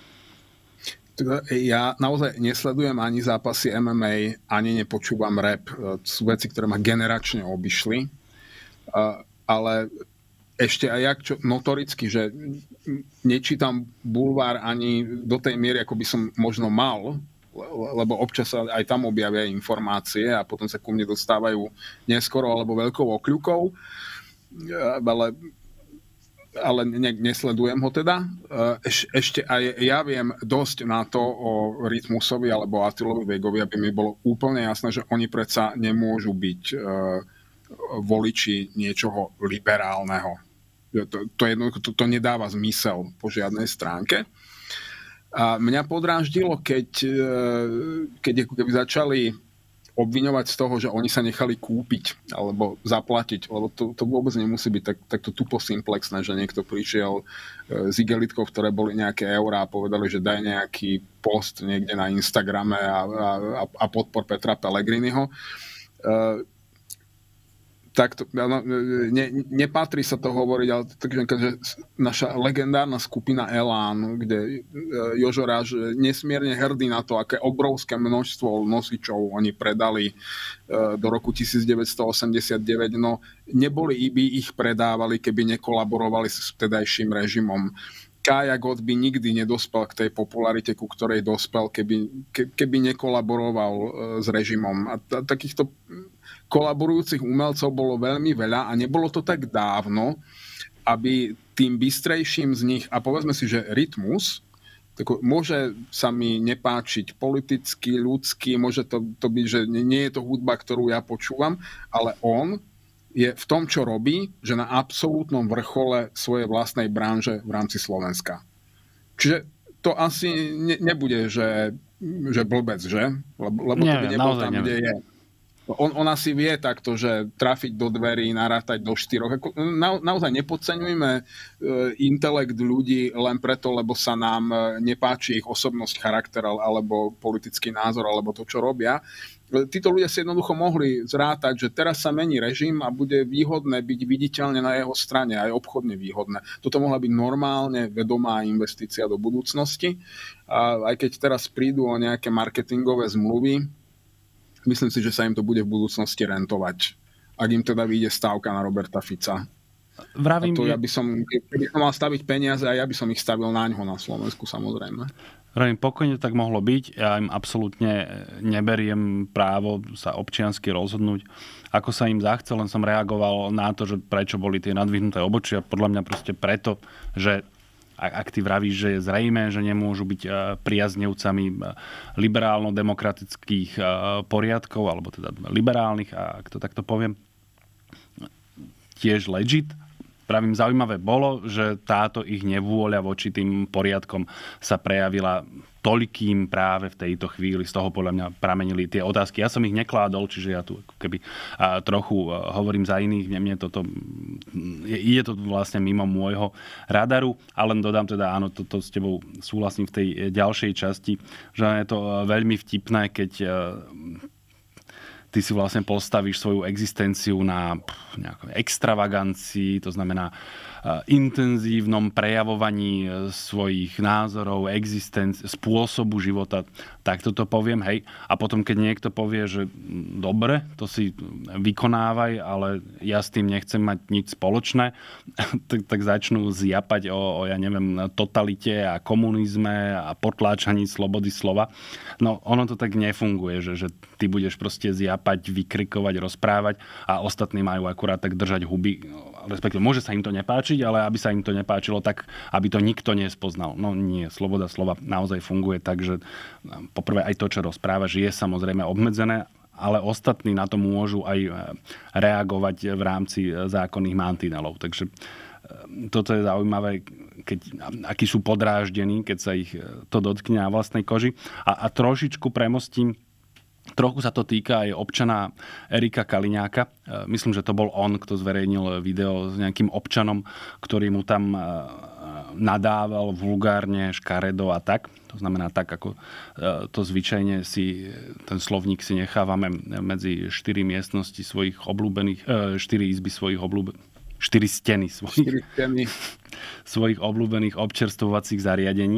Ja naozaj nesledujem ani zápasy MMA, ani nepočúvam rap. Sú veci, ktoré ma generačne obišli, ale ešte aj notoricky, že nečítam bulvár ani do tej miery, ako by som možno mal, lebo občas sa aj tam objavia informácie a potom sa ku mne dostávajú neskoro alebo veľkou okľukou, ale nesledujem ho teda. Ešte aj ja viem dosť na to o Rytmusovi alebo Attilovi Vegovi, aby mi bolo úplne jasné, že oni predsa nemôžu byť voliči niečoho liberálneho. To nedáva zmysel po žiadnej stránke. A mňa podráždilo, keď ako keby začali obviňovať z toho, že oni sa nechali kúpiť alebo zaplatiť, lebo to vôbec nemusí byť takto tupo simplexné, že niekto prišiel s igelitkou, v ktoré boli nejaké eurá a povedali, že daj nejaký post niekde na Instagrame a podpor Petra Pellegriniho. Tak nepatrí sa to hovoriť, ale takže naša legendárna skupina Elán, kde Jožo Ráš nesmierne hrdý na to, aké obrovské množstvo nosičov oni predali do roku 1989, no neboli by ich predávali, keby nekolaborovali s vtedajším režimom. Kája Gott by nikdy nedospel k tej popularite, ku ktorej dospel, keby nekolaboroval s režimom. A takýchto kolaborujúcich umelcov bolo veľmi veľa a nebolo to tak dávno, aby tým bystrejším z nich, a povedzme si, že Rytmus, môže sa mi nepáčiť politicky, ľudský, môže to byť, že nie je to hudba, ktorú ja počúvam, ale on je v tom, čo robí, že na absolútnom vrchole svojej vlastnej branže v rámci Slovenska. Čiže to asi nebude, že blbec, že? Lebo to by nebol tam, kde je. On asi vie takto, že trafiť do dverí, narátať do 4. Naozaj nepodceňujme intelekt ľudí len preto, lebo sa nám nepáči ich osobnosť, charakter alebo politický názor, alebo to, čo robia. Títo ľudia si jednoducho mohli zrátať, že teraz sa mení režim a bude výhodné byť viditeľne na jeho strane, aj obchodne výhodné. Toto mohla byť normálne vedomá investícia do budúcnosti. A aj keď teraz prídu o nejaké marketingové zmluvy, myslím si, že sa im to bude v budúcnosti rentovať. Ak im teda vyjde stávka na Roberta Fica. Keby som mal staviť peniaze, a ja by som ich stavil naňho na Slovensku, samozrejme. Vravím, pokojne tak mohlo byť. Ja im absolútne neberiem právo sa občiansky rozhodnúť, ako sa im zachce, len som reagoval na to, že prečo boli tie nadvihnuté obočia. Podľa mňa proste preto, že ak ty vravíš, že je zrejmé, že nemôžu byť priaznevcami liberálno-demokratických poriadkov, alebo teda liberálnych, ak to takto poviem, tiež legit. Pravím, zaujímavé bolo, že táto ich nevôľa voči tým poriadkom sa prejavila toľkým práve v tejto chvíli. Z toho podľa mňa pramenili tie otázky. Ja som ich nekládol, čiže ja tu keby trochu hovorím za iných. Mne toto je to vlastne mimo môjho radaru, ale dodám teda, áno, toto s tebou súhlasím v tej ďalšej časti, že je to veľmi vtipné, keď ty si vlastne postavíš svoju existenciu na nejakej extravagancii, to znamená intenzívnom prejavovaní svojich názorov, spôsobu života. Tak toto poviem, hej. A potom, keď niekto povie, že dobre, to si vykonávaj, ale ja s tým nechcem mať nič spoločné, tak začnú zjapať o ja neviem, totalite a komunizme a potláčaní slobody slova. No, ono to tak nefunguje, že ty budeš proste zjapať, vykrikovať, rozprávať a ostatní majú akurát tak držať huby. Respektíve, môže sa im to nepáčiť, ale aby sa im to nepáčilo tak, aby to nikto nespoznal. No nie, sloboda slova naozaj funguje tak, že poprvé aj to, čo rozprávaš, je samozrejme obmedzené, ale ostatní na to môžu aj reagovať v rámci zákonných mantinelov. Takže toto je zaujímavé, akí sú podráždení, keď sa ich to dotkne na vlastnej koži. A trošičku premostím. Trochu sa to týka aj občana Erika Kaliňáka. Myslím, že to bol on, kto zverejnil video s nejakým občanom, ktorý mu tam nadával vulgárne, škaredo a tak. To znamená tak, ako to zvyčajne si, ten slovník si nechávame medzi 4 miestnosti svojich obľúbených, 4 izby svojich obľúbených, 4 steny svojich obľúbených občerstvovacích zariadení.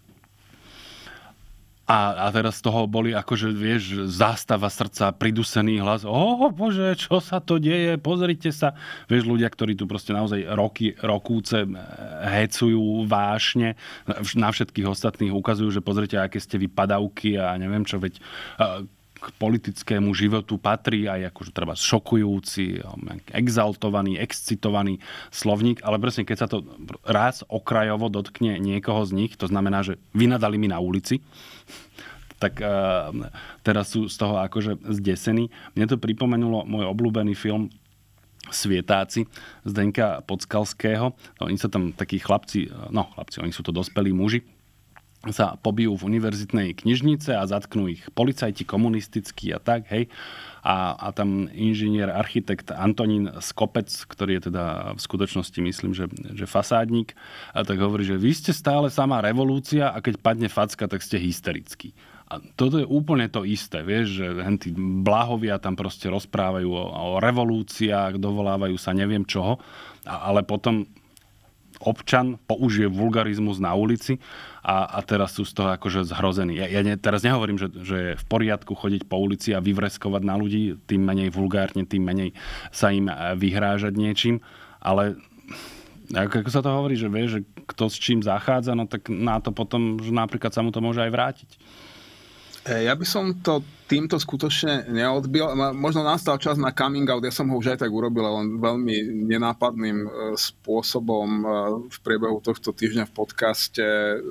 A teraz z toho boli akože, vieš, zástava srdca, pridusený hlas. Bože, čo sa to deje? Pozrite sa. Vieš, ľudia, ktorí tu proste naozaj rokúce hecujú vášne. Na všetkých ostatných ukazujú, že pozrite, aké ste vy padavky a neviem čo, veď k politickému životu patrí aj akože treba šokujúci, exaltovaný, excitovaný slovník, ale presne keď sa to raz okrajovo dotkne niekoho z nich, to znamená, že vynadali mi na ulici, tak teraz sú z toho akože zdesení. Mne to pripomenulo môj obľúbený film Svietáci Zdenka Podskalského. Oni sa tam takí chlapci, oni sú to dospelí muži, sa pobijú v univerzitnej knižnice a zatknú ich policajti komunistickí a tak, hej. A tam inžinier, architekt Antonín Skopec, ktorý je teda v skutočnosti, myslím, že fasádnik, a tak hovorí, že vy ste stále samá revolúcia a keď padne facka, tak ste hysterickí. A toto je úplne to isté, vieš, že tí bláhovia tam proste rozprávajú o revolúciách, dovolávajú sa neviem čoho, ale potom občan použije vulgarizmus na ulici a teraz sú z toho akože zhrození. Teraz nehovorím, že je v poriadku chodiť po ulici a vyvreskovať na ľudí, tým menej vulgárne, tým menej sa im vyhrážať niečím, ale ako sa to hovorí, že vieš, že kto s čím zachádza, no tak na to potom, že napríklad sa mu to môže aj vrátiť. Ja by som to týmto skutočne neodbil. Možno nastal čas na coming out, ja som ho už aj tak urobil, len veľmi nenápadným spôsobom v priebehu tohto týždňa v podcaste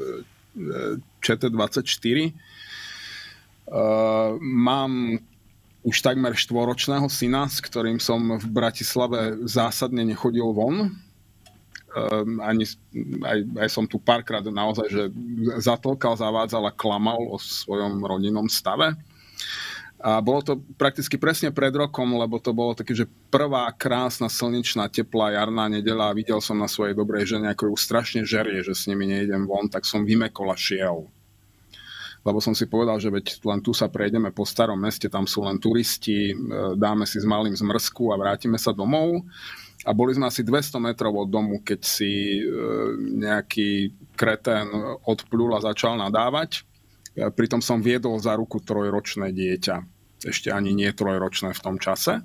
ČT24. Mám už takmer 4-ročného syna, s ktorým som v Bratislave zásadne nechodil von. Aj som tu párkrát naozaj, že zatlkal, zavádzal a klamal o svojom rodinnom stave. A bolo to prakticky presne pred rokom, lebo to bolo také, že prvá krásna, slnečná, teplá jarná nedeľa a videl som na svojej dobrej žene, ako ju strašne žerie, že s nimi nejdem von, tak som vymekol a šiel. Lebo som si povedal, že veď len tu sa prejdeme po starom meste, tam sú len turisti, dáme si s malým zmrzku a vrátime sa domov. A boli sme asi 200 metrov od domu, keď si nejaký kretén odplul a začal nadávať. Pritom som viedol za ruku 3-ročné dieťa. Ešte ani nie 3-ročné v tom čase.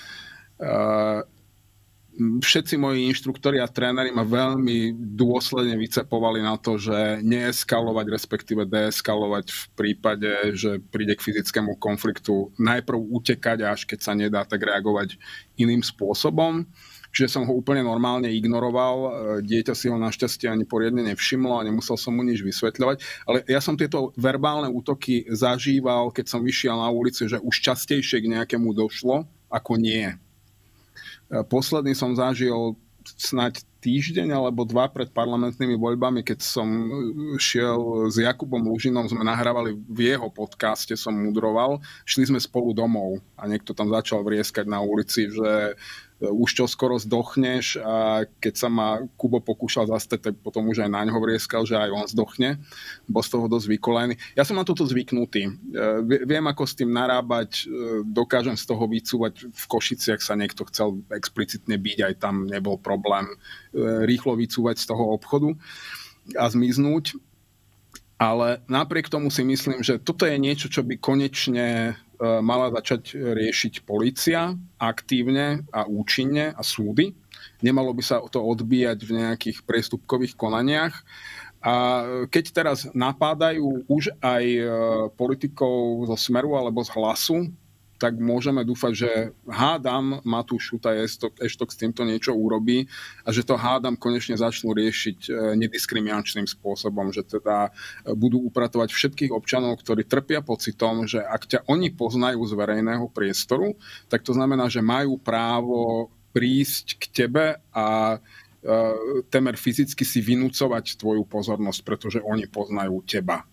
Všetci moji inštruktori a tréneri ma veľmi dôsledne vycepovali na to, že neeskalovať, respektíve deeskalovať v prípade, že príde k fyzickému konfliktu. Najprv utekať a až keď sa nedá, tak reagovať iným spôsobom. Čiže som ho úplne normálne ignoroval. Dieťa si ho našťastie ani poriadne nevšimlo a nemusel som mu nič vysvetľovať. Ale ja som tieto verbálne útoky zažíval, keď som vyšiel na ulici, že už častejšie k nejakému došlo, ako nie. Posledný som zažil snáď týždeň alebo 2 pred parlamentnými voľbami, keď som šiel s Jakubom Lužinom, sme nahrávali v jeho podcaste, som mudroval, šli sme spolu domov a niekto tam začal vrieskať na ulici, že už čo skoro zdochneš a keď sa ma Kubo pokúšal zastať, tak potom už aj na ňo vrieskal, že aj on zdochne. Bol z toho dosť vykolený. Ja som na toto zvyknutý. Viem, ako s tým narábať, dokážem z toho vycúvať. V Košiciach sa niekto chcel explicitne byť, aj tam nebol problém rýchlo vycúvať z toho obchodu a zmiznúť. Ale napriek tomu si myslím, že toto je niečo, čo by konečne mala začať riešiť polícia aktívne a účinne a súdy. Nemalo by sa to odbíjať v nejakých priestupkových konaniach. A keď teraz napádajú už aj politikov zo Smeru alebo z Hlasu, tak môžeme dúfať, že hádam Matúš Šutaj Eštok s týmto niečo urobí a že to hádam konečne začnú riešiť nediskriminačným spôsobom, že teda budú upratovať všetkých občanov, ktorí trpia pocitom, že ak ťa oni poznajú z verejného priestoru, tak to znamená, že majú právo prísť k tebe a temer fyzicky si vynúcovať tvoju pozornosť, pretože oni poznajú teba.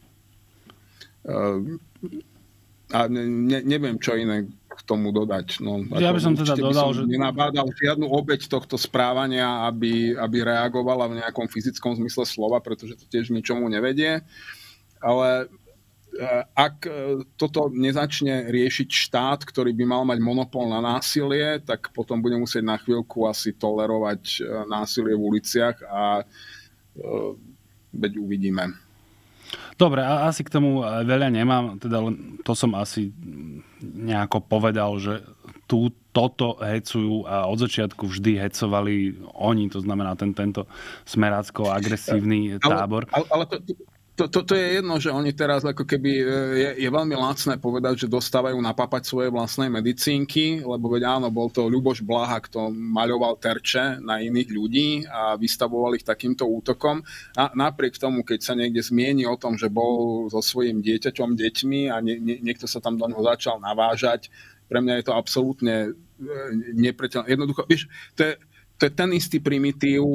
A neviem, čo iné k tomu dodať. No, ja by som teda dodal, že nenabádal žiadnu obeť tohto správania, aby reagovala v nejakom fyzickom zmysle slova, pretože to tiež ničomu nevedie. Ale ak toto nezačne riešiť štát, ktorý by mal mať monopol na násilie, tak potom bude musieť na chvíľku asi tolerovať násilie v uliciach a veď uvidíme. Dobre, a asi k tomu veľa nemám, teda to som asi nejako povedal, že toto hecujú a od začiatku vždy hecovali oni, to znamená tento smerácko-agresívny tábor. Ale to je jedno, že oni teraz ako keby je veľmi lacné povedať, že dostávajú napapať svoje vlastné medicínky, lebo veď áno, bol to Ľuboš Blaha, kto maľoval terče na iných ľudí a vystavoval ich takýmto útokom. A napriek tomu, keď sa niekde zmieni o tom, že bol so svojím dieťaťom, deťmi a niekto sa tam do neho začal navážať, pre mňa je to absolútne nepriateľné. Jednoducho, vieš, to je ten istý primitív,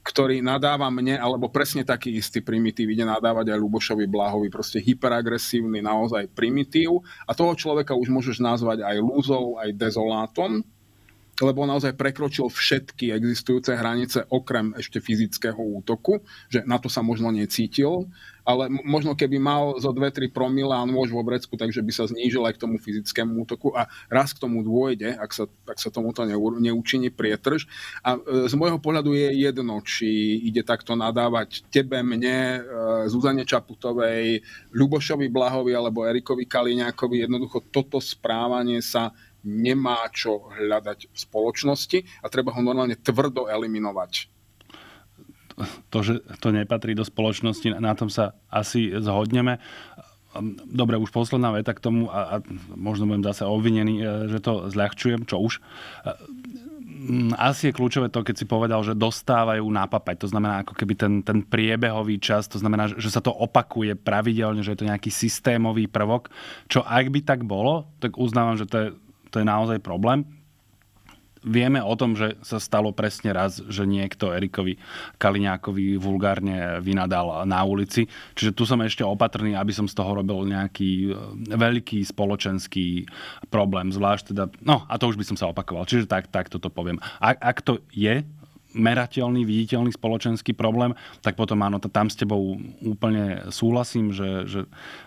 ktorý nadáva mne, alebo presne taký istý primitív ide nadávať aj Ľubošovi Bláhovi, proste hyperagresívny naozaj primitív a toho človeka už môžeš nazvať aj lúzou, aj dezolátom, lebo naozaj prekročil všetky existujúce hranice okrem ešte fyzického útoku, že na to sa možno necítil, ale možno keby mal zo 2-3 promile a nôž vo vrecku, takže by sa znížil aj k tomu fyzickému útoku a raz k tomu dôjde, ak sa tomuto neučiní prietrž. A z môjho pohľadu je jedno, či ide takto nadávať tebe, mne, Zuzane Čaputovej, Ľubošovi Blahovi alebo Erikovi Kaliňákovi. Jednoducho toto správanie sa nemá čo hľadať v spoločnosti a treba ho normálne tvrdo eliminovať. To, že to nepatrí do spoločnosti, na tom sa asi zhodneme. Dobre, už posledná veta k tomu a možno budem zase obvinený, že to zľahčujem, čo už. Asi je kľúčové to, keď si povedal, že dostávajú na papäť. To znamená ako keby ten priebehový čas, to znamená, že sa to opakuje pravidelne, že je to nejaký systémový prvok. Čo ak by tak bolo, tak uznávam, že to je naozaj problém. Vieme o tom, že sa stalo presne raz, že niekto Erikovi Kaliňákovi vulgárne vynadal na ulici. Čiže tu som ešte opatrný, aby som z toho robil nejaký veľký spoločenský problém. Zvlášť teda, no a to už by som sa opakoval. Čiže tak toto poviem. Ak to je merateľný, viditeľný spoločenský problém, tak potom áno, tam s tebou úplne súhlasím, že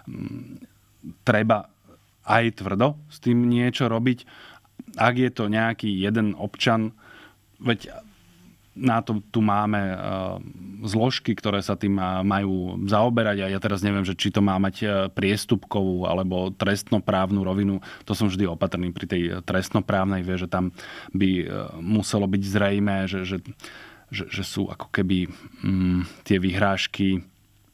treba aj tvrdo s tým niečo robiť. Ak je to nejaký jeden občan, veď na to tu máme zložky, ktoré sa tým majú zaoberať a ja teraz neviem, že či to má mať priestupkovú alebo trestnoprávnu rovinu. To som vždy opatrný pri tej trestnoprávnej, vie, že tam by muselo byť zrejmé, že sú ako keby tie vyhrážky,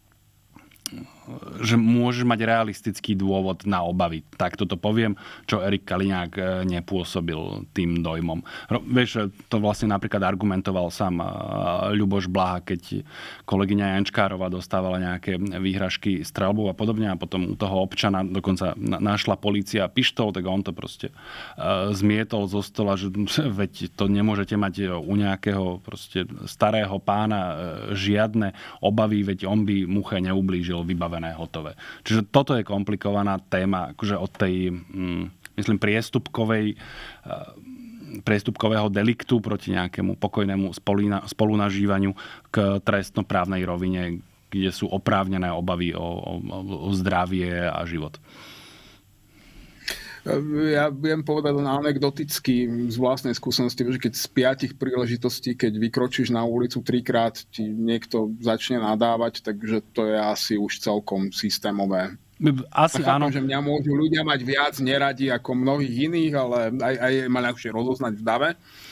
že môžeš mať realistický dôvod na obavy. Tak toto poviem, čo Erik Kaliňák nepôsobil tým dojmom. Vieš, to vlastne napríklad argumentoval sám Ľuboš Blaha, keď kolegyňa Jančkárová dostávala nejaké výhražky streľbou a podobne a potom u toho občana dokonca našla polícia pištol, tak on to proste zmietol zo stola, že veď to nemôžete mať u nejakého proste starého pána žiadne obavy, veď on by muche neublížil, vybavené, hotové. Čiže toto je komplikovaná téma, akože od tej, myslím, priestupkového deliktu proti nejakému pokojnému spolunažívaniu k trestnoprávnej rovine, kde sú oprávnené obavy o zdravie a život. Ja viem povedať anekdoticky z vlastnej skúsenosti, že keď z 5 príležitostí, keď vykročíš na ulicu 3-krát, ti niekto začne nadávať, takže to je asi už celkom systémové. Asi áno. Že mňa môžu ľudia mať viac neradi ako mnohých iných, ale aj ma ľahšie rozoznať v dave.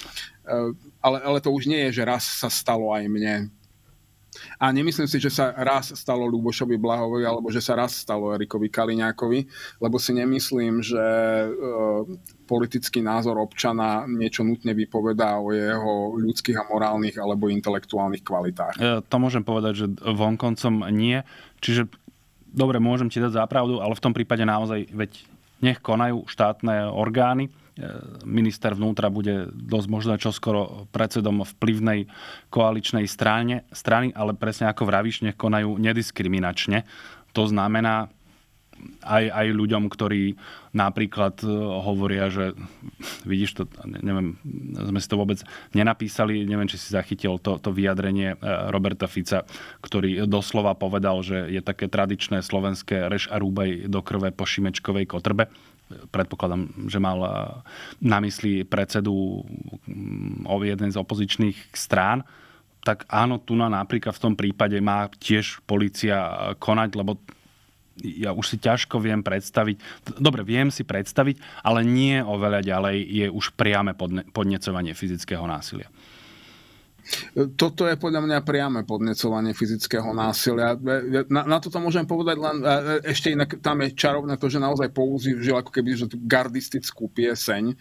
Ale to už nie je, že raz sa stalo aj mne. A nemyslím si, že sa raz stalo Ľubošovi Blahovi alebo že sa raz stalo Erikovi Kaliňákovi, lebo si nemyslím, že politický názor občana niečo nutne vypovedá o jeho ľudských a morálnych alebo intelektuálnych kvalitách. To môžem povedať, že vonkoncom nie. Čiže dobre, môžem ti dať za pravdu, ale v tom prípade naozaj veď nech konajú štátne orgány. Minister vnútra bude dosť možno čoskoro predsedom vplyvnej koaličnej strany, ale presne ako vravíš, nech konajú nediskriminačne. To znamená aj ľuďom, ktorí napríklad hovoria, že vidíš to, neviem, sme si to vôbec nenapísali, neviem, či si zachytil to vyjadrenie Roberta Fica, ktorý doslova povedal, že je také tradičné slovenské reš a rúbaj do krve po šimečkovej kotrbe. Predpokladám, že mal na mysli predsedu jeden z opozičných strán, tak áno, tu napríklad v tom prípade má tiež polícia konať, lebo ja už si ťažko viem predstaviť, dobre, viem si predstaviť, ale nie oveľa ďalej je už priame podnecovanie fyzického násilia. Toto je podľa mňa priame podnecovanie fyzického násilia. Na toto môžem povedať len, ešte inak tam je čarovné to, že naozaj použil ako keby že tú gardistickú pieseň.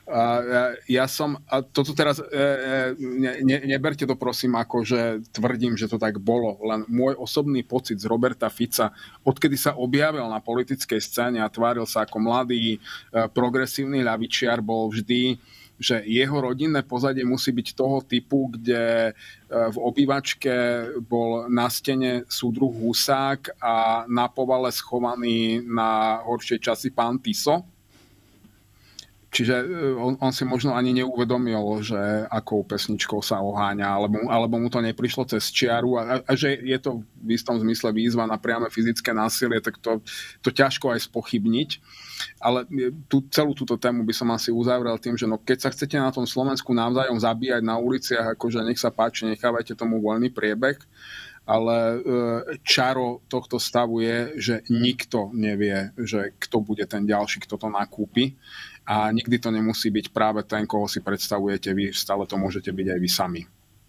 Ja som, a toto teraz neberte to prosím ako, že tvrdím, že to tak bolo, len môj osobný pocit z Roberta Fica, odkedy sa objavil na politickej scéne a tváril sa ako mladý progresívny ľavičiar, bol vždy že jeho rodinné pozadie musí byť toho typu, kde v obývačke bol na stene súdruh Husák a na povale schovaný na horšie časy pán Tiso. Čiže on si možno ani neuvedomil, že akou pesničkou sa oháňa, alebo mu to neprišlo cez čiaru a že je to v istom zmysle výzva na priame fyzické násilie, tak to ťažko aj spochybniť. Ale celú túto tému by som asi uzavrel tým, že keď sa chcete na tom Slovensku navzájom zabíjať na uliciach, akože nech sa páči, nechávajte tomu voľný priebeh, ale čaro tohto stavu je, že nikto nevie, že kto bude ten ďalší, kto to nakúpi. A nikdy to nemusí byť práve ten, koho si predstavujete vy. Stále to môžete byť aj vy sami.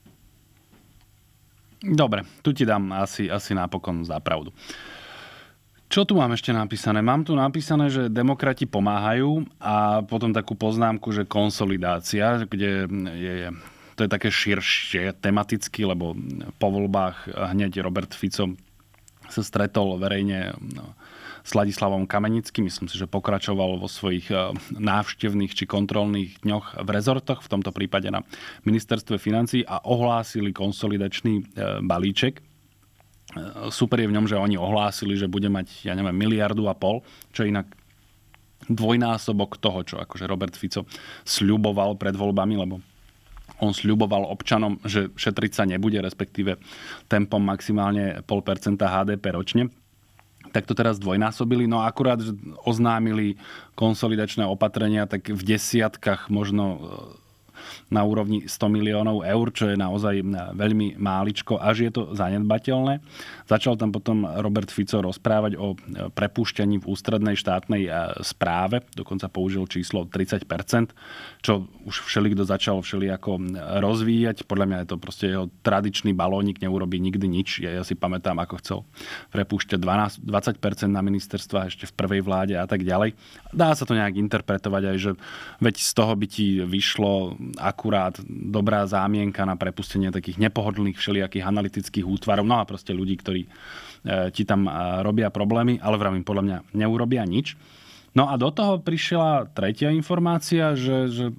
Dobre, tu ti dám asi napokon za pravdu. Čo tu mám ešte napísané? Mám tu napísané, že demokrati pomáhajú a potom takú poznámku, že konsolidácia, kde to je také širšie tematicky, lebo po voľbách hneď Robert Fico sa stretol verejne s Ladislavom Kamenickým. Myslím si, že pokračoval vo svojich návštevných či kontrolných dňoch v rezortoch, v tomto prípade na ministerstve financií a ohlásili konsolidačný balíček. Super je v ňom, že oni ohlásili, že bude mať, 1,5 miliardu, čo inak dvojnásobok toho, čo akože Robert Fico sľuboval pred voľbami, lebo on sľuboval občanom, že šetriť sa nebude, respektíve tempom maximálne 0,5% HDP ročne. Tak to teraz dvojnásobili. No akurát oznámili konsolidačné opatrenia tak v desiatkách, možno na úrovni 100 miliónov eur, čo je naozaj veľmi máličko, až je to zanedbateľné. Začal tam potom Robert Fico rozprávať o prepúšťaní v ústrednej štátnej správe, dokonca použil číslo 30%, čo už všelikto začal všelijako rozvíjať. Podľa mňa je to proste jeho tradičný balónik, neurobí nikdy nič. Ja si pamätám, ako chcel prepúšťať 20% na ministerstva ešte v prvej vláde a tak ďalej. Dá sa to nejak interpretovať aj, že veď z toho by ti vyšlo akurát dobrá zámienka na prepustenie takých nepohodlných všelijakých analytických útvarov, no a proste ľudí, ktorí ti tam robia problémy, ale vravím, podľa mňa neurobia nič. No a do toho prišla tretia informácia, že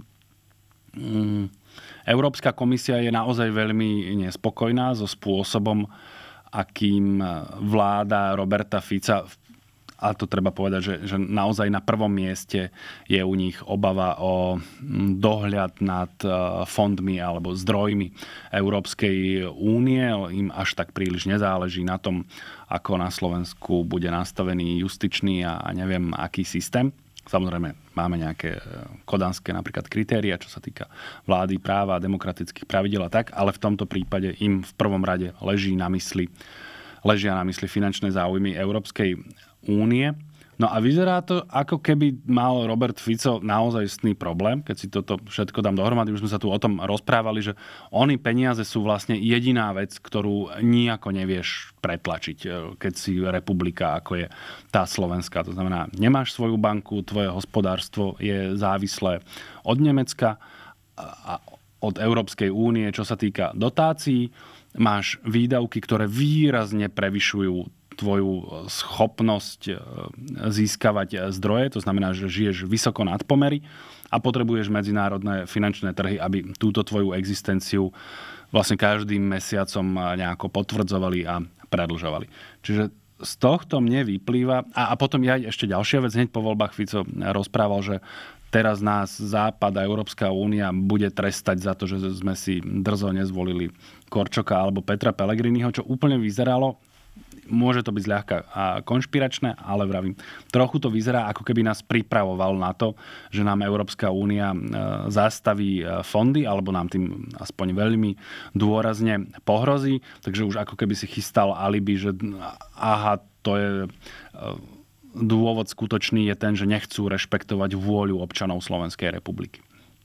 Európska komisia je naozaj veľmi nespokojná so spôsobom, akým vláda Roberta Fica, a to treba povedať, že naozaj na prvom mieste je u nich obava o dohľad nad fondmi alebo zdrojmi Európskej únie. Im až tak príliš nezáleží na tom, ako na Slovensku bude nastavený justičný a neviem aký systém. Samozrejme, máme nejaké kodanské napríklad kritéria, čo sa týka vlády, práva, demokratických pravidel a tak, ale v tomto prípade im v prvom rade ležia na mysli finančné záujmy Európskej únie. No a vyzerá to, ako keby mal Robert Fico naozajstný problém, keď si toto všetko dám dohromady. Už sme sa tu o tom rozprávali, že peniaze sú vlastne jediná vec, ktorú nijako nevieš pretlačiť, keď si republika, ako je tá slovenská. To znamená, nemáš svoju banku, tvoje hospodárstvo je závislé od Nemecka a od Európskej únie, čo sa týka dotácií. Máš výdavky, ktoré výrazne prevyšujú tvoju schopnosť získavať zdroje, to znamená, že žiješ vysoko nad pomery a potrebuješ medzinárodné finančné trhy, aby túto tvoju existenciu vlastne každým mesiacom nejako potvrdzovali a predĺžovali. Čiže z tohto mne vyplýva, a potom je aj ešte ďalšia vec, hneď po voľbách Fico rozprával, že teraz nás Západ a Európska únia bude trestať za to, že sme si drzo nezvolili Korčoka alebo Petra Pellegriniho, čo úplne vyzeralo, môže to byť zľahka a konšpiračné, ale vravím, trochu to vyzerá, ako keby nás pripravoval na to, že nám Európska únia zastaví fondy, alebo nám tým aspoň veľmi dôrazne pohrozí. Takže už ako keby si chystal alibi, že aha, to je dôvod skutočný je ten, že nechcú rešpektovať vôľu občanov Slovenskej republiky.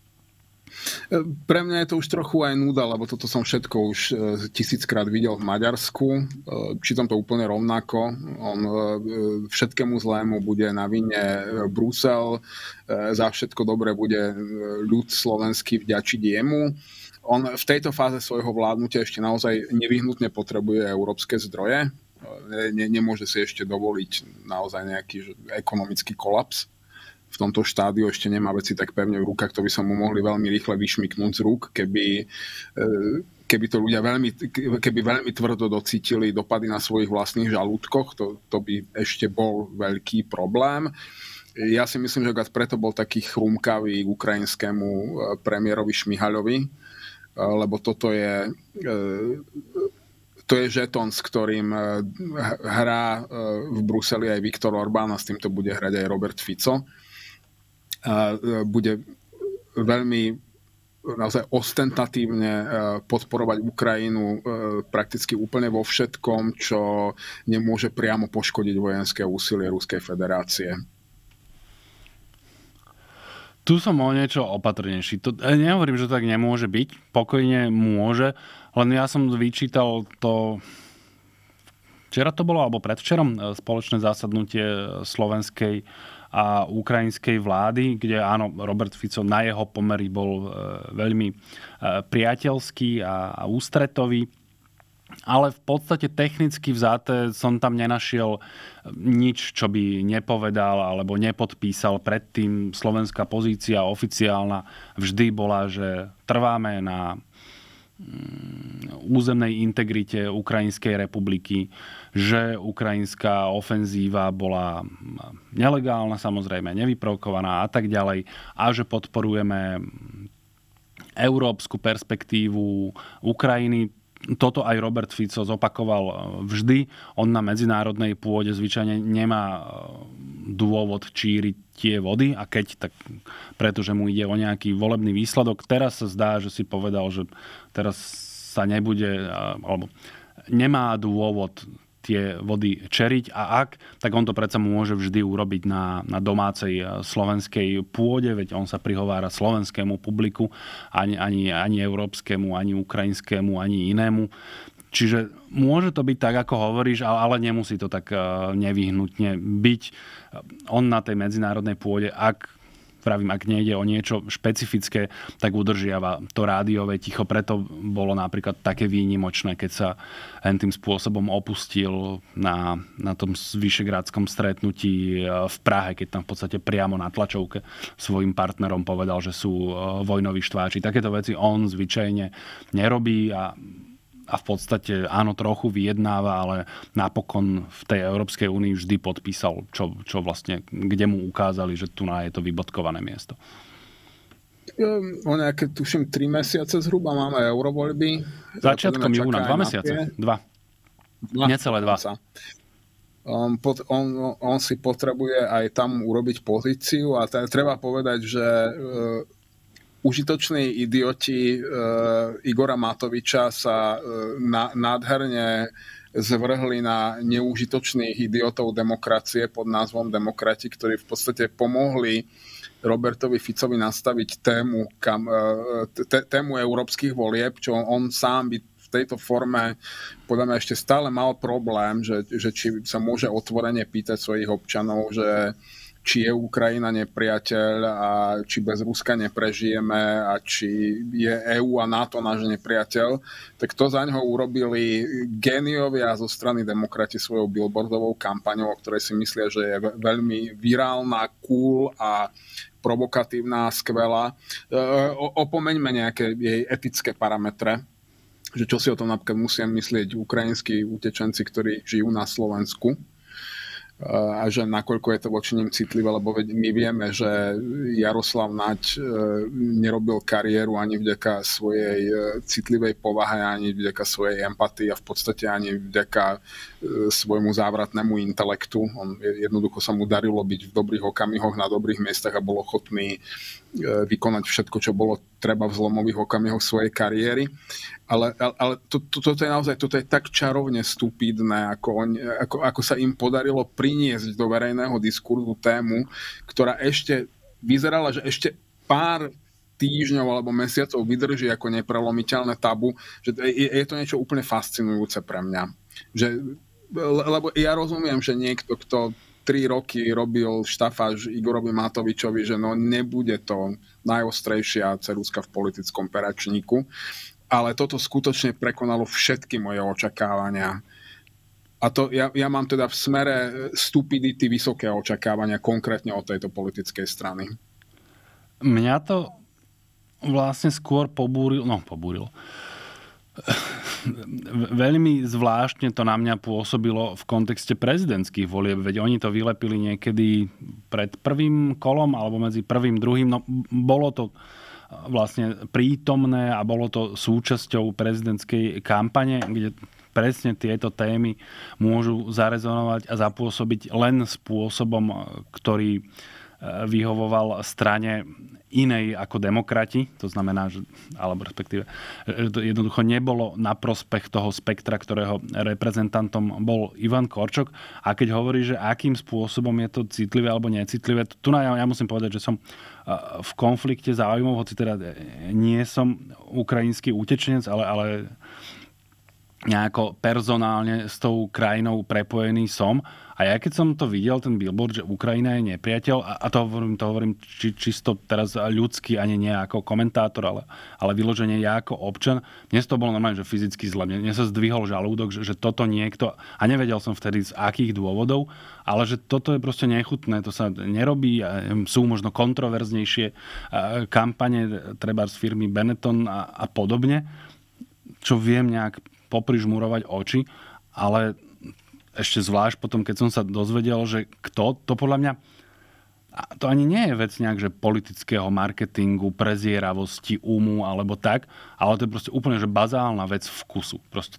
Pre mňa je to už trochu aj núda, lebo toto som všetko už 1000-krát videl v Maďarsku. Čítam to úplne rovnako. Všetkému zlému bude na vine Brusel, za všetko dobré bude ľud slovenský vďačiť jemu. On v tejto fáze svojho vládnutia ešte naozaj nevyhnutne potrebuje európske zdroje. Nemôže si ešte dovoliť naozaj nejaký ekonomický kolaps v tomto štádiu ešte nemá veci tak pevne v rukách, to by sa mu mohli veľmi rýchle vyšmyknúť z rúk, keby to ľudia veľmi tvrdo docítili dopady na svojich vlastných žalúdkoch, to by ešte bol veľký problém. Ja si myslím, že preto bol taký chrumkavý ukrajinskému premiérovi Šmihaľovi, lebo toto je žeton, s ktorým hrá v Bruseli aj Viktor Orbán a s týmto bude hrať aj Robert Fico. Bude veľmi naozaj ostentatívne podporovať Ukrajinu prakticky úplne vo všetkom, čo nemôže priamo poškodiť vojenské úsilie Ruskej federácie. Tu som o niečo opatrnejší. Nehovorím, že to tak nemôže byť. Pokojne môže. Len ja som vyčítal to... Včera to bolo, alebo predvčerom, spoločné zasadnutie slovenskej a ukrajinskej vlády, kde áno, Robert Fico na jeho pomery bol veľmi priateľský a ústretový. Ale v podstate technicky vzaté som tam nenašiel nič, čo by nepovedal alebo nepodpísal. Predtým slovenská pozícia oficiálna vždy bola, že trváme na územnej integrite Ukrajinskej republiky, že ukrajinská ofenzíva bola nelegálna, samozrejme nevyprovokovaná a tak ďalej, a že podporujeme európsku perspektívu Ukrajiny. Toto aj Robert Fico zopakoval vždy. On na medzinárodnej pôde zvyčajne nemá dôvod číriť tie vody, a keď, tak pretože mu ide o nejaký volebný výsledok. Teraz sa zdá, že si povedal, že teraz sa nebude, alebo nemá dôvod tie vody čeriť, a ak, tak on to predsa môže vždy urobiť na domácej slovenskej pôde, veď on sa prihovára slovenskému publiku, ani európskemu, ani ukrajinskému, ani inému. Čiže môže to byť tak, ako hovoríš, ale nemusí to tak nevyhnutne byť. On na tej medzinárodnej pôde, ak nejde o niečo špecifické, tak udržiava to rádiové ticho. Preto bolo napríklad také výnimočné, keď sa tým spôsobom opustil na tom vyšegrádskom stretnutí v Prahe, keď tam v podstate priamo na tlačovke svojim partnerom povedal, že sú vojnoví štváči. Takéto veci on zvyčajne nerobí a v podstate áno, trochu vyjednáva, ale napokon v tej Európskej únii vždy podpísal, čo vlastne, kde mu ukázali, že tu je to vybodkované miesto. O nejaké, tuším, 3 mesiace zhruba máme eurovoľby. Začiatkom júna, 2 mesiace. 2. Necelé 2. On si potrebuje aj tam urobiť pozíciu a treba povedať, že užitoční idioti Igora Matoviča sa nádherne zvrhli na neužitočných idiotov demokracie pod názvom demokrati, ktorí v podstate pomohli Robertovi Ficovi nastaviť tému európskych volieb, čo on sám by v tejto forme podľa mňa ešte stále mal problém, že či sa môže otvorene pýtať svojich občanov, že či je Ukrajina nepriateľ a či bez Ruska neprežijeme a či je EÚ a NATO náš nepriateľ, tak to za ňoho urobili géniovia zo strany demokrati svojou billboardovou kampaňou, o ktorej si myslia, že je veľmi virálna, cool a provokatívna, skvelá. Opomeňme nejaké jej etické parametre, že čo si o tom napríklad musia myslieť ukrajinskí utečenci, ktorí žijú na Slovensku, a že nakoľko je to voči nim citlivé, lebo my vieme, že Jaroslav Naď nerobil kariéru ani vďaka svojej citlivej povahe, ani vďaka svojej empatii a v podstate ani vďaka svojmu závratnému intelektu. Jednoducho sa mu darilo byť v dobrých okamihoch na dobrých miestach a bol ochotný vykonať všetko, čo bolo treba v zlomových okamihoch svojej kariéry. Ale toto je naozaj, toto je tak čarovne stupidné, ako sa im podarilo priniesť do verejného diskurzu tému, ktorá ešte vyzerala, že ešte pár týždňov alebo mesiacov vydrží ako neprelomiteľné tabu, že je to niečo úplne fascinujúce pre mňa. Lebo ja rozumiem, že niekto, kto 3 roky robil štafáž Igorovi Matovičovi, že nebude to najostrejšia ceruzka v politickom peračníku, ale toto skutočne prekonalo všetky moje očakávania. A to ja mám teda v smere stupidity vysoké očakávania konkrétne od tejto politickej strany. Mňa to vlastne skôr pobúrilo. Veľmi zvláštne to na mňa pôsobilo v kontexte prezidentských volieb, veď oni to vylepili niekedy pred prvým kolom alebo medzi prvým, druhým. No, bolo to vlastne prítomné a bolo to súčasťou prezidentskej kampane, kde presne tieto témy môžu zarezonovať a zapôsobiť len spôsobom, ktorý vyhovoval strane inej ako demokrati, to znamená, že, alebo respektíve, že to jednoducho nebolo na prospech toho spektra, ktorého reprezentantom bol Ivan Korčok. A keď hovorí, že akým spôsobom je to citlivé alebo necitlivé, tu ja musím povedať, že som v konflikte záujmov, hoci teda nie som ukrajinský utečenec, ale nejako personálne s tou krajinou prepojený som. A ja keď som to videl, ten billboard, že Ukrajina je nepriateľ, a to hovorím čisto teraz ľudsky, ani nie ako komentátor, ale vyloženie ja ako občan, dnes to bolo normálne, že fyzicky zle. Mne sa zdvihol žalúdok, že toto niekto, a nevedel som vtedy z akých dôvodov, ale že toto je proste nechutné, to sa nerobí, sú možno kontroverznejšie kampane, treba z firmy Benetton a podobne, čo viem nejak poprižmurovať oči, ale ešte zvlášť potom, keď som sa dozvedel, že kto, to podľa mňa, to ani nie je vec nejak, že politického marketingu, prezieravosti, alebo tak, ale to je proste úplne, že bazálna vec vkusu. Proste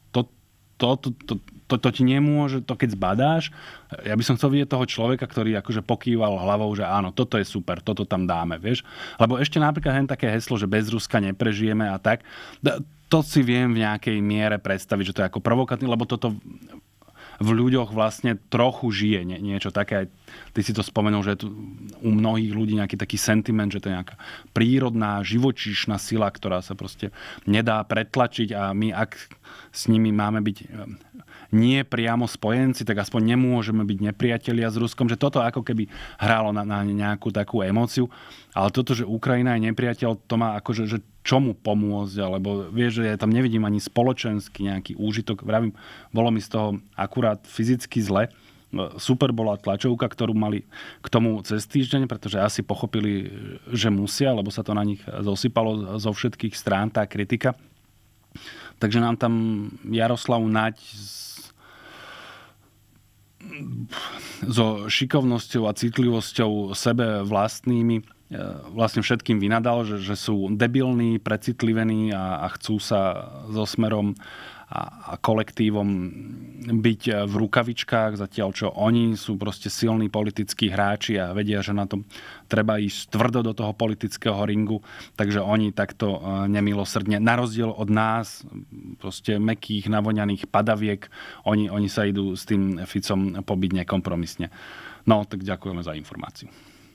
to ti nemôže, to keď zbadáš, ja by som chcel vidieť toho človeka, ktorý akože pokýval hlavou, že áno, toto je super, toto tam dáme, vieš. Lebo ešte napríklad také heslo, že bez Ruska neprežijeme a tak, to si viem v nejakej miere predstaviť, že to je ako provokatívne, lebo toto v ľuďoch vlastne trochu žije niečo také. Ty si to spomenul, že je tu u mnohých ľudí nejaký taký sentiment, že to je nejaká prírodná, živočíšna sila, ktorá sa proste nedá pretlačiť a my, ak s nimi máme byť nie priamo spojenci, tak aspoň nemôžeme byť nepriatelia s Ruskom, že toto ako keby hrálo na nejakú takú emóciu. Ale toto, že Ukrajina je nepriateľ, to má akože, že čomu pomôcť, alebo vieš, že ja tam nevidím ani spoločenský nejaký úžitok. Vravím, bolo mi z toho akurát fyzicky zle. Super bola tlačovka, ktorú mali k tomu cez týždeň, pretože asi pochopili, že musia, lebo sa to na nich zosypalo zo všetkých strán, tá kritika. Takže nám tam Jaroslav Naď so šikovnosťou a citlivosťou sebe vlastnými vlastne všetkým vynadal, že sú debilní, precitlivení a chcú sa so Smerom a kolektívom byť v rukavičkách, zatiaľ čo oni sú proste silní politickí hráči a vedia, že na tom treba ísť tvrdo do toho politického ringu, takže oni takto nemilosrdne, na rozdiel od nás, proste mäkkých, navoňaných padaviek, oni sa idú s tým Ficom pobiť nekompromisne. No, tak ďakujeme za informáciu.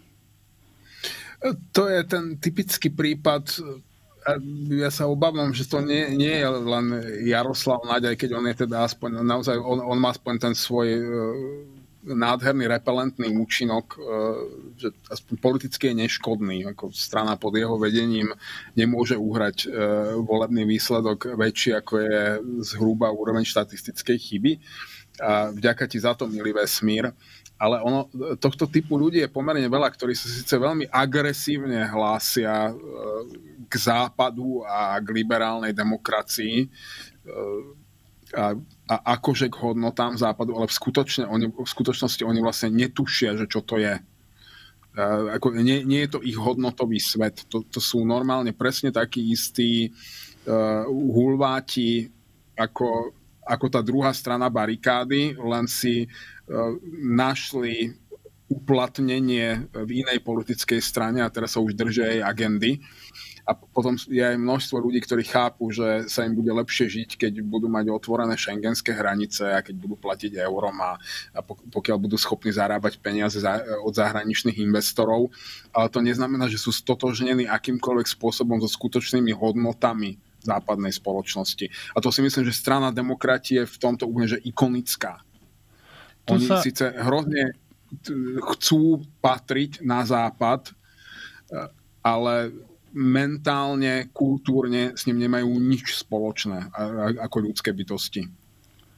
To je ten typický prípad, ja sa obávam, že to nie je len Jaroslav Naď, aj keď on je teda aspoň, naozaj, on má aspoň ten svoj nádherný repelentný účinok, že aspoň politicky je neškodný, ako strana pod jeho vedením nemôže uhrať volebný výsledok väčší, ako je zhruba úroveň štatistickej chyby. A vďaka ti za to, milý vesmír. Ale tohto typu ľudí je pomerne veľa, ktorí sa síce veľmi agresívne hlásia k západu a k liberálnej demokracii a akože k hodnotám západu, ale v skutočnosti oni vlastne netušia, že čo to je. Nie je to ich hodnotový svet. To sú normálne presne takí istí hulváti ako tá druhá strana barikády, len si našli uplatnenie v inej politickej strane a teraz sa už držia jej agendy. A potom je aj množstvo ľudí, ktorí chápu, že sa im bude lepšie žiť, keď budú mať otvorené šengenské hranice a keď budú platiť eurom a pokiaľ budú schopní zarábať peniaze od zahraničných investorov. Ale to neznamená, že sú stotožnení akýmkoľvek spôsobom so skutočnými hodnotami západnej spoločnosti. A to si myslím, že strana demokratie je v tomto úplne že ikonická. Oni síce hrozne chcú patriť na západ, ale mentálne, kultúrne s ním nemajú nič spoločné ako ľudské bytosti.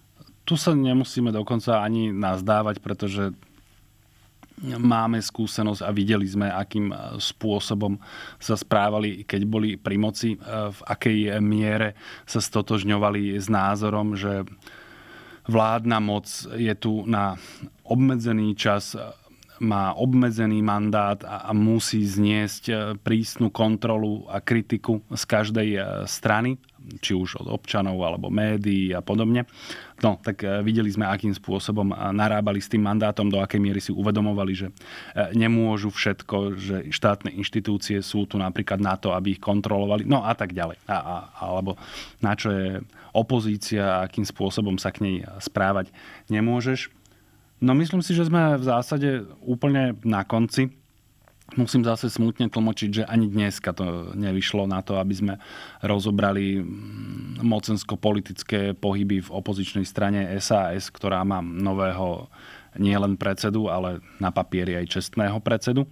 Tu sa nemusíme dokonca ani nazdávať, pretože máme skúsenosť a videli sme, akým spôsobom sa správali, keď boli pri moci, v akej miere sa stotožňovali s názorom, že vládna moc je tu na obmedzený čas, má obmedzený mandát a musí zniesť prísnu kontrolu a kritiku z každej strany, či už od občanov alebo médií a podobne. No, tak videli sme, akým spôsobom narábali s tým mandátom, do akej miery si uvedomovali, že nemôžu všetko, že štátne inštitúcie sú tu napríklad na to, aby ich kontrolovali, no a tak ďalej. Alebo na čo je opozícia a akým spôsobom sa k nej správať nemôžeš. No myslím si, že sme v zásade úplne na konci. Musím zase smutne tlmočiť, že ani dneska to nevyšlo na to, aby sme rozobrali mocensko-politické pohyby v opozičnej strane SAS, ktorá má nového nielen predsedu, ale na papieri aj čestného predsedu.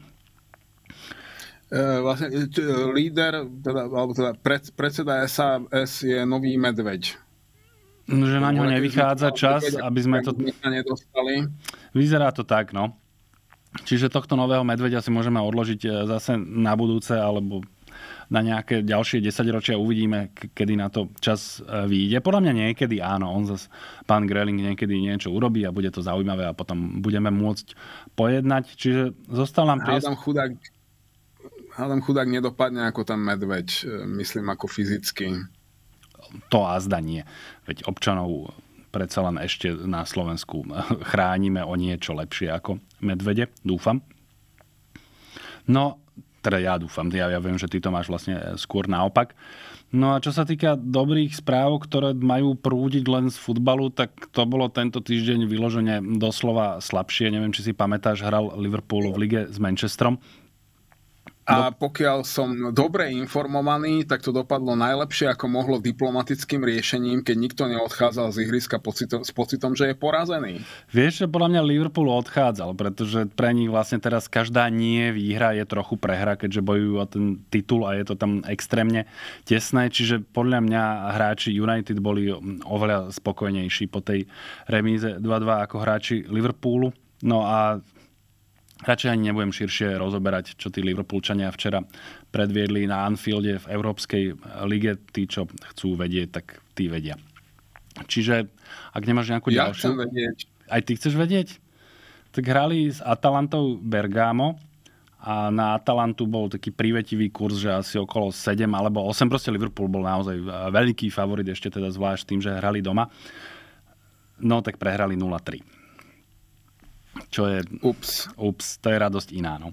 Vlastne líder, predseda SAS je nový Medveď. Že na ňo nevychádza čas, aby sme to... Nedostali. Vyzerá to tak, no. Čiže tohto nového Medveďa si môžeme odložiť zase na budúce, alebo na nejaké ďalšie 10 ročia uvidíme, kedy na to čas vyjde. Podľa mňa niekedy áno, on zase, pán Greling, niekedy niečo urobí a bude to zaujímavé a potom budeme môcť pojednať. Čiže zostal nám priestor... Hádam chudák nedopadne ako ten Medveď, myslím ako fyzicky. To azda nie. Veď občanov predsa len ešte na Slovensku chránime o niečo lepšie ako medvede, dúfam. No, teda ja dúfam, ja viem, že ty to máš vlastne skôr naopak. No a čo sa týka dobrých správ, ktoré majú prúdiť len z futbalu, tak to bolo tento týždeň vyložene doslova slabšie. Neviem, či si pamätáš, hral Liverpool v lige s Manchesterom. A pokiaľ som dobre informovaný, tak to dopadlo najlepšie, ako mohlo diplomatickým riešením, keď nikto neodchádzal z ihriska s pocitom, že je porazený. Vieš, že podľa mňa Liverpool odchádzal, pretože pre nich vlastne teraz každá nie výhra je trochu prehra, keďže bojujú o ten titul a je to tam extrémne tesné. Čiže podľa mňa hráči United boli oveľa spokojnejší po tej remíze 2-2 ako hráči Liverpoolu. No a radšej ani nebudem širšie rozoberať, čo tí Liverpoolčania včera predviedli na Anfielde v Európskej lige. Tí, čo chcú vedieť, tak tí vedia. Čiže, ak nemáš nejakú ďalšiu... Ja chcem vedieť. Aj ty chceš vedieť? Tak hrali s Atalantou Bergamo a na Atalantu bol taký prívetivý kurz, že asi okolo 7 alebo 8. Proste Liverpool bol naozaj veľký favorit, ešte teda zvlášť tým, že hrali doma. No, tak prehrali 0-3. Čo je... Ups, to je radosť iná, no.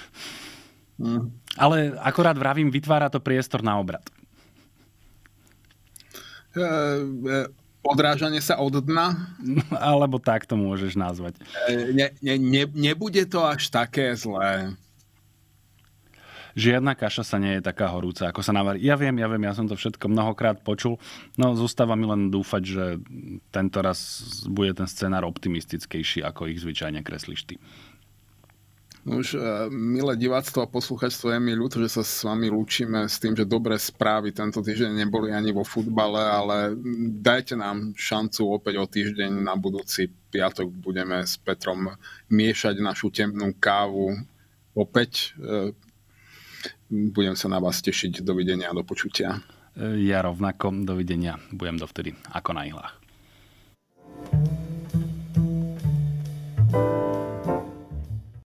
Ale akorát vravím, vytvára to priestor na obrad. Odrážanie sa od dna? Alebo tak to môžeš nazvať. Nebude to až také zlé. Žiadna kaša sa nie je taká horúca, ako sa navarí. Ja viem, ja som to všetko mnohokrát počul. No, zostáva mi len dúfať, že tento raz bude ten scenár optimistickejší, ako ich zvyčajne kreslíš ty. Už, milé diváctvo a posluchačstvo, je mi ľúto, že sa s vami lúčime s tým, že dobré správy tento týždeň neboli ani vo futbale, ale dajte nám šancu opäť o týždeň. Na budúci piatok budeme s Petrom miešať našu temnú kávu opäť. Budem sa na vás tešiť. Dovidenia a do počutia. Ja rovnako. Dovidenia. Budem dovtedy ako na ihlách.